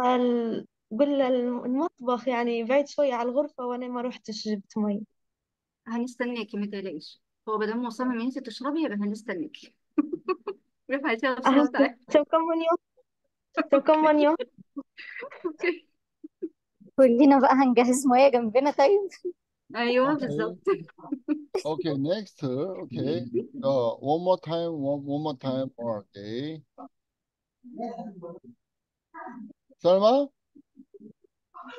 المطبخ يعني بعيد شوية على الغرفة وأنا ما روحتش جبت مي. هنستناكي ما تقلقيش. هو مادام مصمم ان انتي تشربي يبقى هنستناكي. روحي هاتيها بسرعة وتعالي. طب كم من يوم؟ اوكي. كلنا بقى هنجهز مية جنبنا طيب. ايوه Okay. بالظبط. Okay, next. Okay. One more time. One more time. Okay. Salma?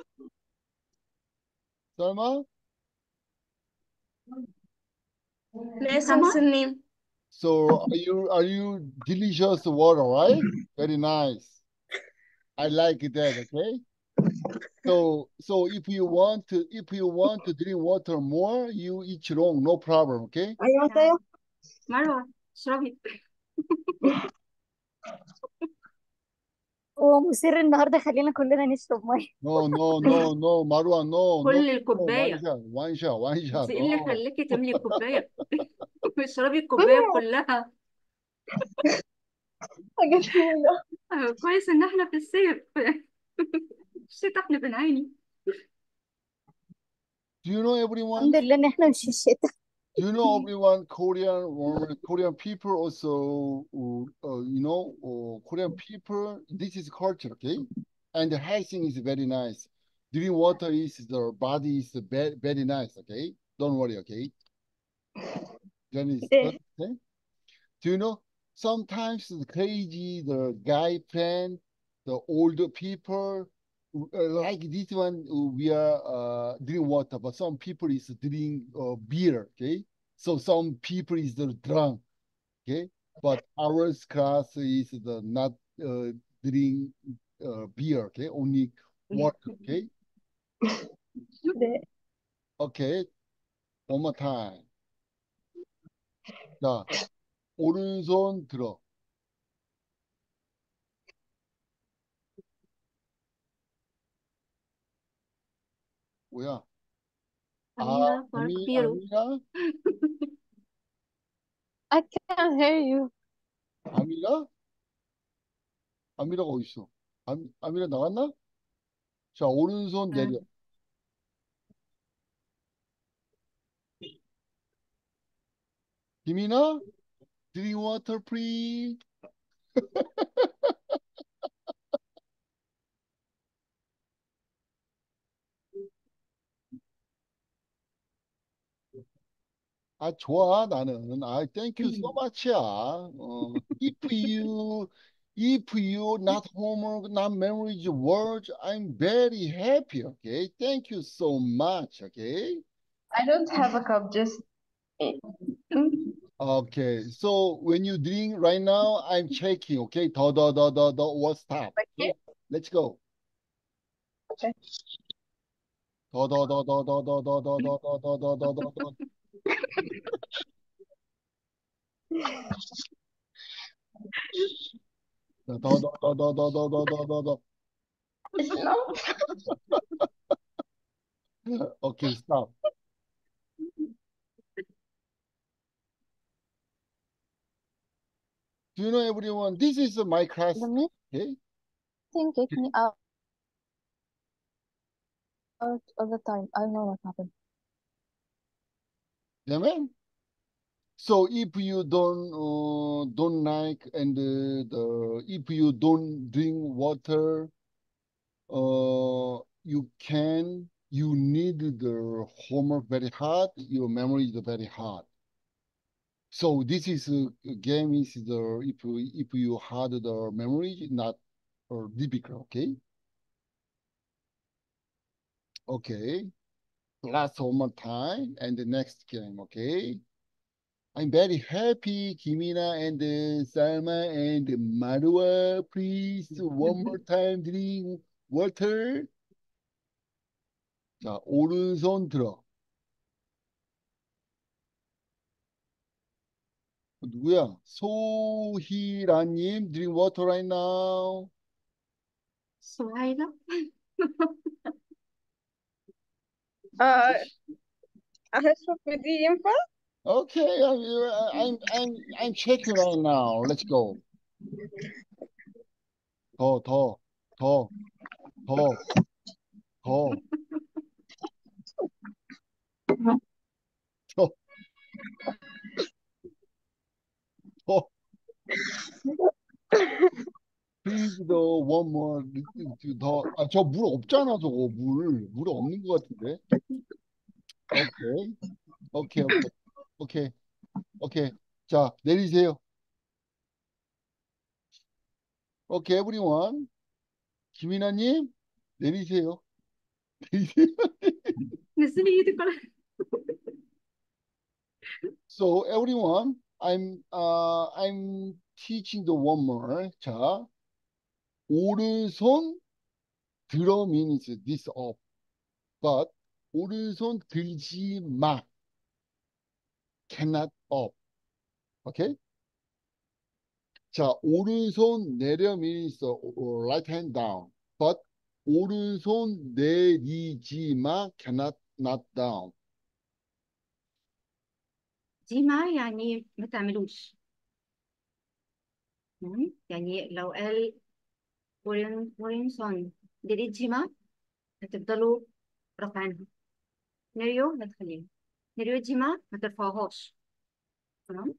설마? 네, سما 선생님. So are you delicious water, right? Very nice. I like that, okay? So if you want to drink water more, you eat wrong, no problem, okay? 안녕하세요. مروة اشربي. هو مصر النهارده خلينا كلنا نشرب ميه. No, no, no, no, Marwa, no, no, كل no, one الكوباية. shot, one shot, one shot, انت ايه اللي no. خلاكي تملي الكوباية؟ اشربي الكوباية كلها. حاجة جميلة. كويس ان احنا في الصيف. الشتا احنا بنعاني. Do you know everyone? الحمد لله ان احنا مش في الشتاء. Do you know everyone? Korean people also, Korean people. This is culture, okay? And the hygiene is very nice. Drinking water is the body is very nice, okay? Don't worry, okay? Then it's 네. okay? Do you know? Sometimes the crazy, the guy friend, the older people, like this one, we are drinking water, but some people is drinking beer, okay? So some people is drunk, okay? But ours class is the not drink beer, okay? Only water, okay? 네. Okay, one more time. 자, 오른손 들어. 뭐야? أميرة فرق بيرو. 아미라? I can't hear you. 아미라? 아미라가 어디 있어? 아미라 나갔나? 자, 오른손 내려. 김이나, drink water, please. 아, 좋아, 나는. 아, thank you so much야. If you not homework, not memories words, I'm very happy, okay? Thank you so much, okay? I don't have a cup, just Okay, so when you drink right now, I'm checking, okay? What stop? Okay, let's go. Okay. 더. 더. It's not. Okay, stop. Do you know everyone? This is my class. The Okay. meeting kicked me out of the time. I don't know what happened. Amen. So if you don't like and if you don't drink water, you need the homework very hard. Your memory is very hard. So this is a game is the if you had the memory not difficult. Okay. Okay. Last one more time and the next game. Okay. I'm very happy, Kimina and Salma and Marwa. Please, one more time, drink water. 자, 오른손 들어. 누구야? 소희라님, drink water right now. سهيلة. هشرب دي ينفع؟ Okay, I'm checking right now. Let's go. 더, 더, 더, 더, 더, 더, 더. Please, 더, one more. 더. 아, 저 물 없잖아, 저거 물 없는 것 같은데. 오케이, 오케이, 오케이, 오케이, 오케이. 자, 내리세요. 오케이, everyone. 김이나님, 내리세요. 내리세요. نزلي ايدك ولا So everyone, I'm teaching the one more. 자, 오른손 들어 means this up, but 오른손 들지 마 cannot up. Okay? 자, 오른손 내려 means right hand down, but 오른손 내리지 마 cannot not down. دي ما يعني ما تعملوش. يعني لو قال ورينسون ديريجيما هتفضلوا رافعينها. نيريو هتخليها. نيريو جيما ما ترفعوهاش. تمام؟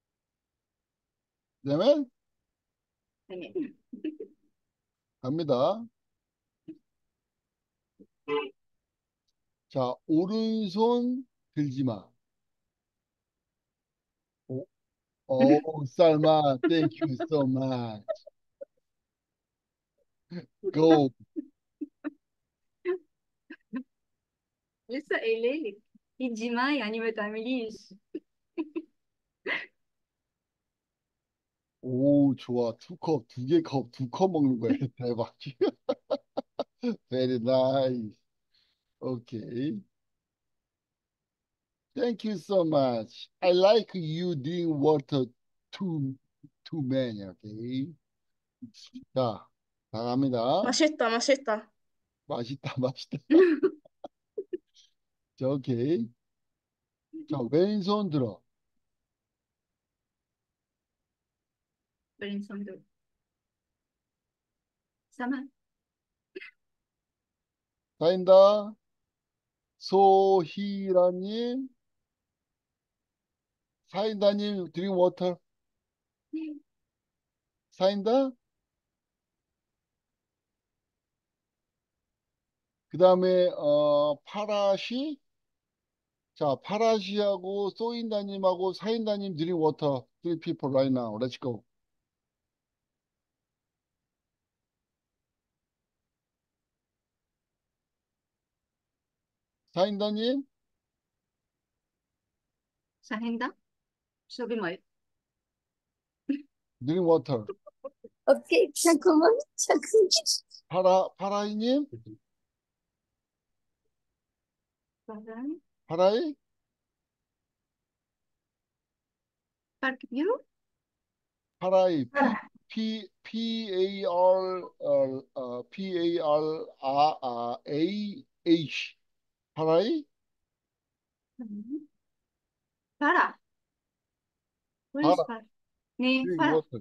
그다음에 تمام. 갑니다. 자, 오른손 들지 마. Salma, thank you so much. Go. لسه قايله لك الجيما يعني ما تعمليش. 오, 좋아. 두 개 컵, 두 컵 먹는 거야. 대박. Very nice. Okay. Thank you so much. I like you drink water too many. Okay. 자, 나갑니다. 맛있다, 맛있다. 맛있다, 맛있다. 자, 오케이. 자, 왼손 들어. ورينسون دول سما 사인다. 소희라님. 사인다님, 드링 워터. 사인다. 그 다음에, 파라시. 자, 파라시하고 소인다님하고 사인다님 드링 워터. Three people right now. Let's go. 사인다님, ساهندا اشربي ميه. 드링 워터. 오케이, 잠깐만, 잠깐만. 파라이님, بعدين 파라이, فرق كبير. 파라이, P-A-R-A-H. 파라이, فرع. Where is 파라, فرع? 네, 드링 فرع. 워터.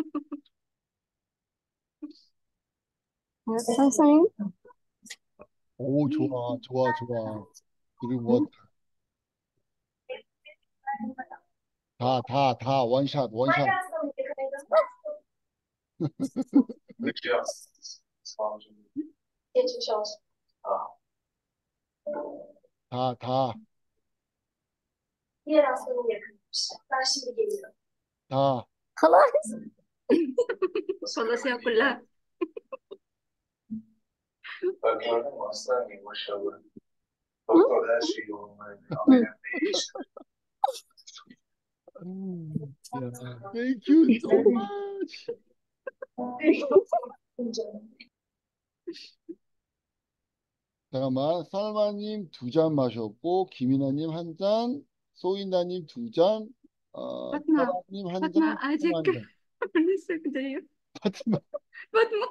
선생님, 오, 좋아, 좋아, 좋아. 드링 워터. 다, 원샷, 원샷. 다. 다. خلاص. خلصيها كلها. Yeah. Thank you so much. 잠깐만, 살마님 2잔 마셨고, 김이나님 1잔, 소인나님 2잔, فاطمة 파라님 1잔, فاطمة عايزك. 한 잔. لسه كده. 파티마. فاطمة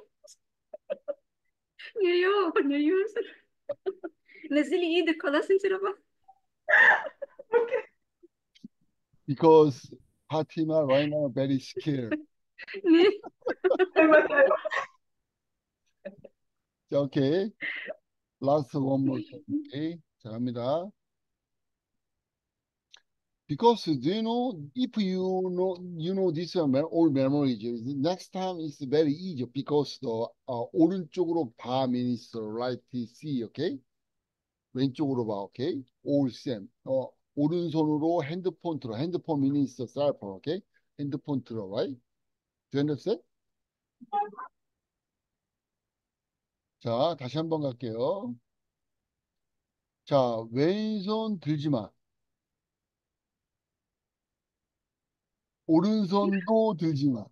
نيو نزلي ايدك خلاص انت ربع. Because Fatima right now very scared. 자, 오케이. Last one more time. Okay. 자, 갑니다. Because do you know if you know this old memories, next time it's very easy because the 오른쪽으로 봐 means right C, okay? 왼쪽으로 봐, okay? All same. 오른손으로 핸드폰 들어. 핸드폰 means cell phone, okay? 핸드폰 들어, right? Do you understand? 자, 다시 한번 갈게요. 자, 왼손 들지 마. 오른손도 들지 마.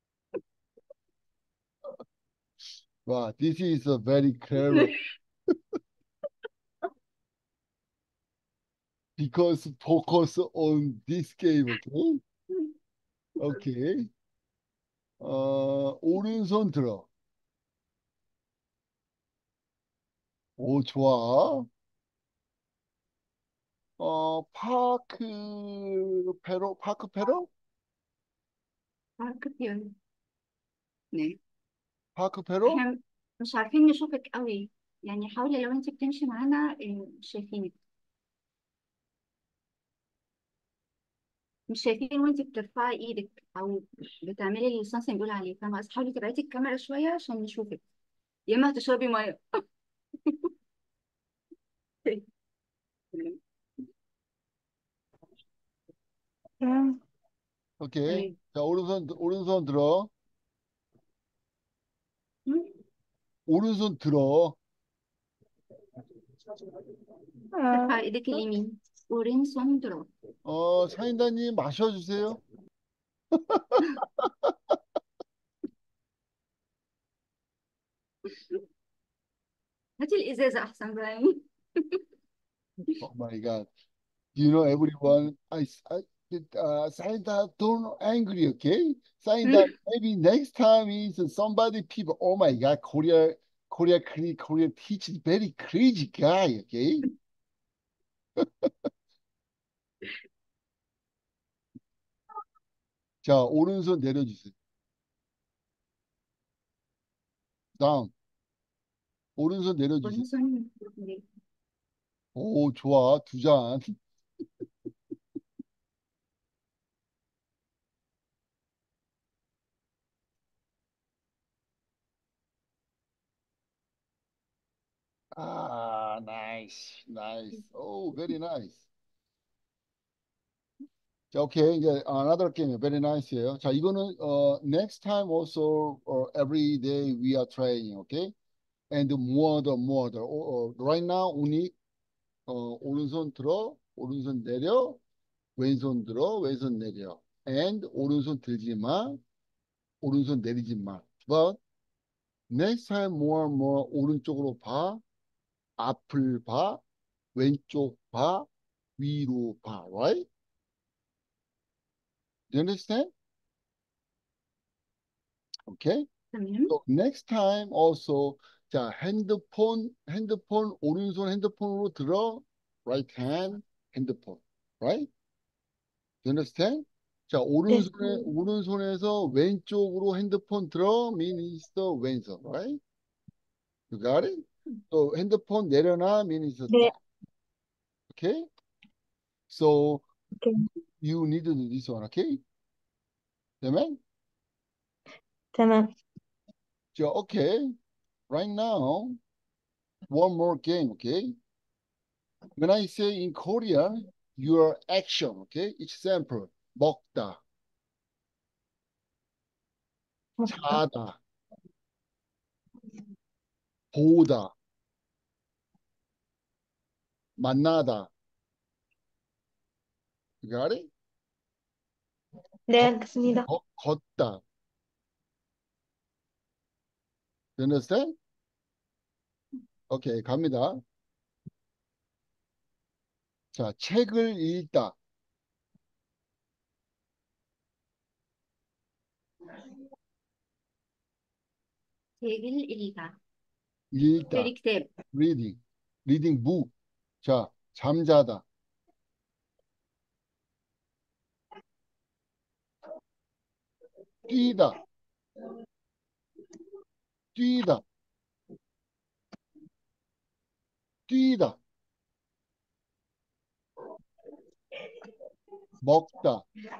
와, this is a very clever because focus on this game, okay? 오케이. 오른손 들어. 오, 좋아. 파크 페로? كتير. يعني 파크 페로? احنا مش عارفين نشوفك قوي، يعني حاولي لو انت بتمشي معانا مش شايفينك، مش شايفين وانت بترفعي ايدك او بتعملي اللي السانسن بيقول عليه، فاهمة؟ بس حاولي تبعدي الكاميرا شوية عشان نشوفك، يا اما هتشربي مية. تمام. 오케이. تمام. 자, 오른손 들어. 오른손 들어. ترفعي ايدك اليمين ورينسون درا. 사인다님 마셔주세요. هاتي الازازة احسن بقى يعني. Oh my God. You know, everyone, Sainda, don't angry, okay? Sainda, maybe next time is somebody people. Oh my God, Korea teach is very crazy guy, okay? 자, 오른손 내려주세요. 다음, 오른손 내려주세요. ورينسون. 오, 좋아, 두 잔. nice, nice. Oh, very nice. 자, 오케이. 이제 another game, very nice예요. 자, 이거는 next time also every day we are trying, okay? And more the. right now only 오른손 들어, 오른손 내려, 왼손 들어, 왼손 내려. And 오른손 들지 마, 오른손 내리지 마. But next time more 오른쪽으로 봐, 앞을 봐, 왼쪽 봐, 위로 봐, right? Do you understand? Okay. تمام. So next time also 자 핸드폰 오른손 핸드폰으로 들어 right hand 핸드폰 right? Do you understand? 자 네. 오른손에서 왼쪽으로 핸드폰 들어 means the 왼손 right? You got it? So 핸드폰 내려놔 means the 네. stop. Okay? So 오케이. you need to do this one, okay? 되면? تمام. 자 okay. Right now one more game, okay? When I say in Korea, your action, okay? Example, 먹다, 먹다. 자다, 보다, 만나다. You got it? 네, 알겠습니다. 걷다. You understand? 오케이, 갑니다. 자, 책을 읽다, تاجل الإيقاع. 읽다, تقري كتاب. reading book. 자, 잠자다, 뛰다, 뛰다, 뛰다, 먹다,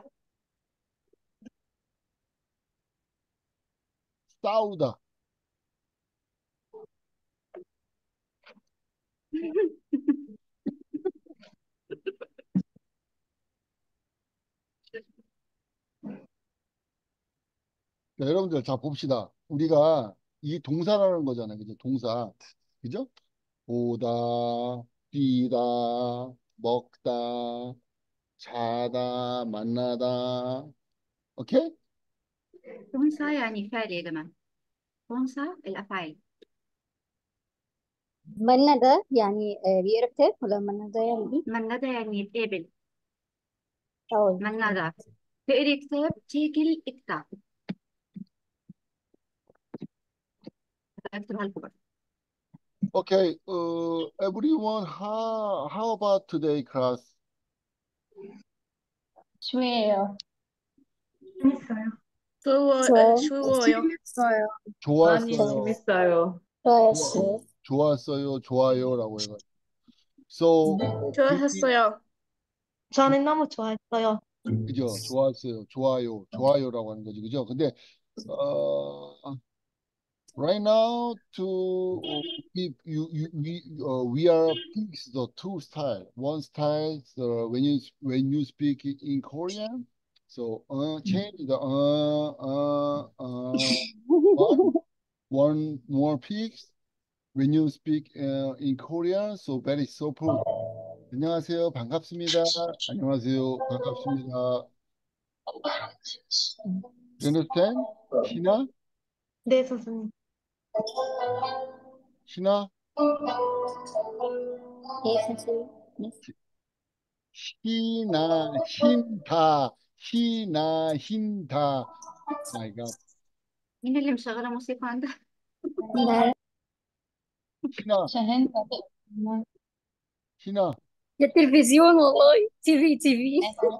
싸우다. 자, 여러분들, 자, 봅시다. 우리가 이 동사라는 거잖아요. 그죠? 동사. 그죠? 보다, 뛰다, 먹다, 자다, 만나다. 오케이? كونسا يعني فعل يا جماعة. كونسا الأفعال. منا ده يعني بيقرا كتاب ولا منا ده يعني ايه؟ منادى يعني يتقابل. اه منادى. تقري كتاب تيجي اكتب. اكتبها لكم بقى. Okay, everyone, how about today class? شوية. 재밌어요. 좋아요. 많이 좋았어요. 재밌어요. 좋아했어요. 좋았어요. 좋아요라고 해가지고. So, 좋아했어요. 저는 너무 좋아했어요. 그죠? 좋았어요. 좋아요. 좋아요라고 하는 거지. 그죠? 근데, right now, we are fix the two style. One style, when you speak in Korean, so change the one more fix when you speak in Korean. So very simple. 안녕하세요. 반갑습니다. 안녕하세요. 반갑습니다. You understand? 희나? 네, 선생님. 희나? 예, 선생님. 네. 희나, 흰다, 희나, 흰다. My God. مين اللي مشغلة موسيقى عندها؟ 네. 희나, شاهين. 희나, التلفزيون والله تي في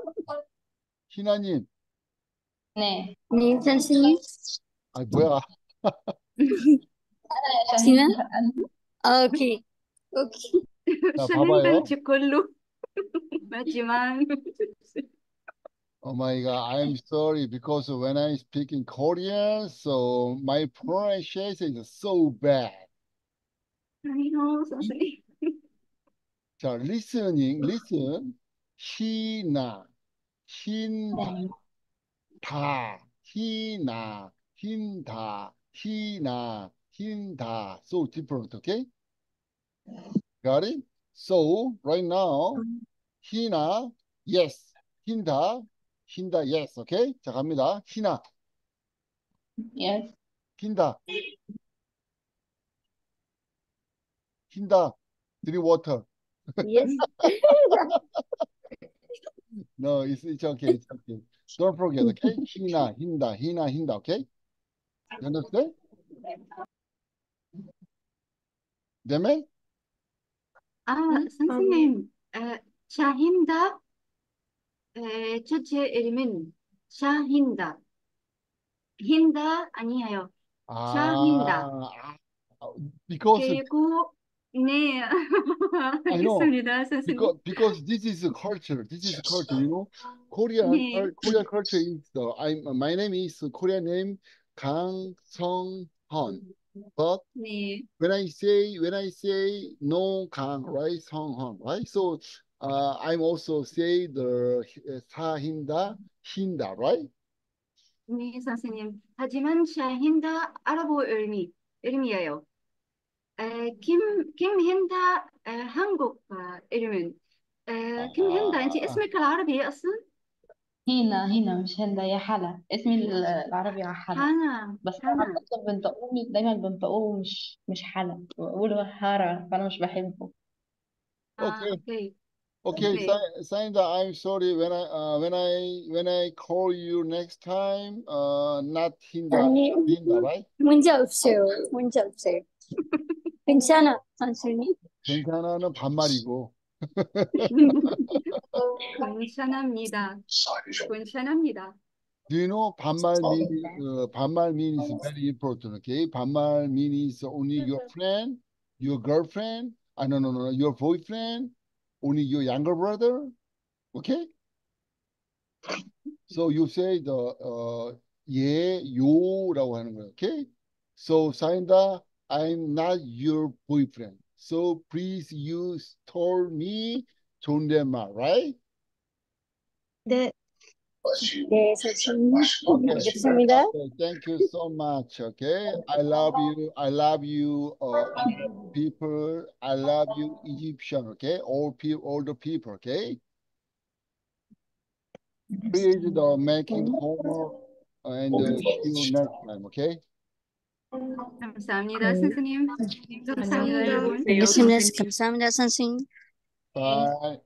희나님. 네. 네, 선생님. 아, 뭐야. سينا شاهين. اوكي 자, شاهين 봐봐요. بنتي كله. ماشي معانا. Oh my God, I'm sorry because when I speak in Korean, so my pronunciation is so bad. أيوه صدقني. 자, listen. 희나, 흰다, 희나, 흰다, 희나, 흰다. So different, okay? Got it? So right now, 희나, yes. 흰다, yes, okay? 자, 갑니다. 희나, Yes. 흰다, drink water. يس No, it's okay, it's okay. Don't forget, okay? 희나, okay? You understand? 되면? 선생님, 샤힌다, 첫째 이름은 샤힌다. 힌다 아니에요. 샤힌다. Because 그리고 네, I know 알겠습니다, 선생님. because this is a culture. This is a culture, you know. Korean 네, Korea culture is my name is Korean name Kang Song Han. But 네, when I say no Kang, right? Song Han, right? So I'm also say the Sahinda, Hinda, right? 네, 선생님. 하지만 샤힌다 아랍어 이름이에요. 김 힌다 한국 이름은 كم هند انت اسمك العربي ايه اصلا؟ هنا مش هند، يا حلا. اسمي العربي حلا. حنا بس انا حنا. اصلا بنطقوه دايما بنطقوه مش حلا، بقولوا هارا، فانا مش بحبه. Okay. اوكي Okay, اوكي. Sainda, I'm sorry when I call you next time, not 아니 Hinda, right? 문제 없어요. 문제 없어요. 괜찮아, 선생님. 괜찮아는 반말이고. 괜찮습니다. 괜찮습니다. Do you know 반말 mean is very important, okay? 반말 mean is only your friend, your girlfriend, no, your boyfriend, only your younger brother, okay? So you say 예, 요라고 하는 거예요. Okay? So Sainda, I'm not your boyfriend. So please use told me 존댓말, right? 네, 네, 선생님. Okay. 알겠습니다. Okay, thank you so much. Okay, I love you. I love you, people. I love you, Egyptian. Okay, all the people. Okay, please making homework and see you next time. Okay. 감사합니다, 선생님. 감사합니다, 여러분. 알겠습니다. 감사합니다, 선생님. Bye.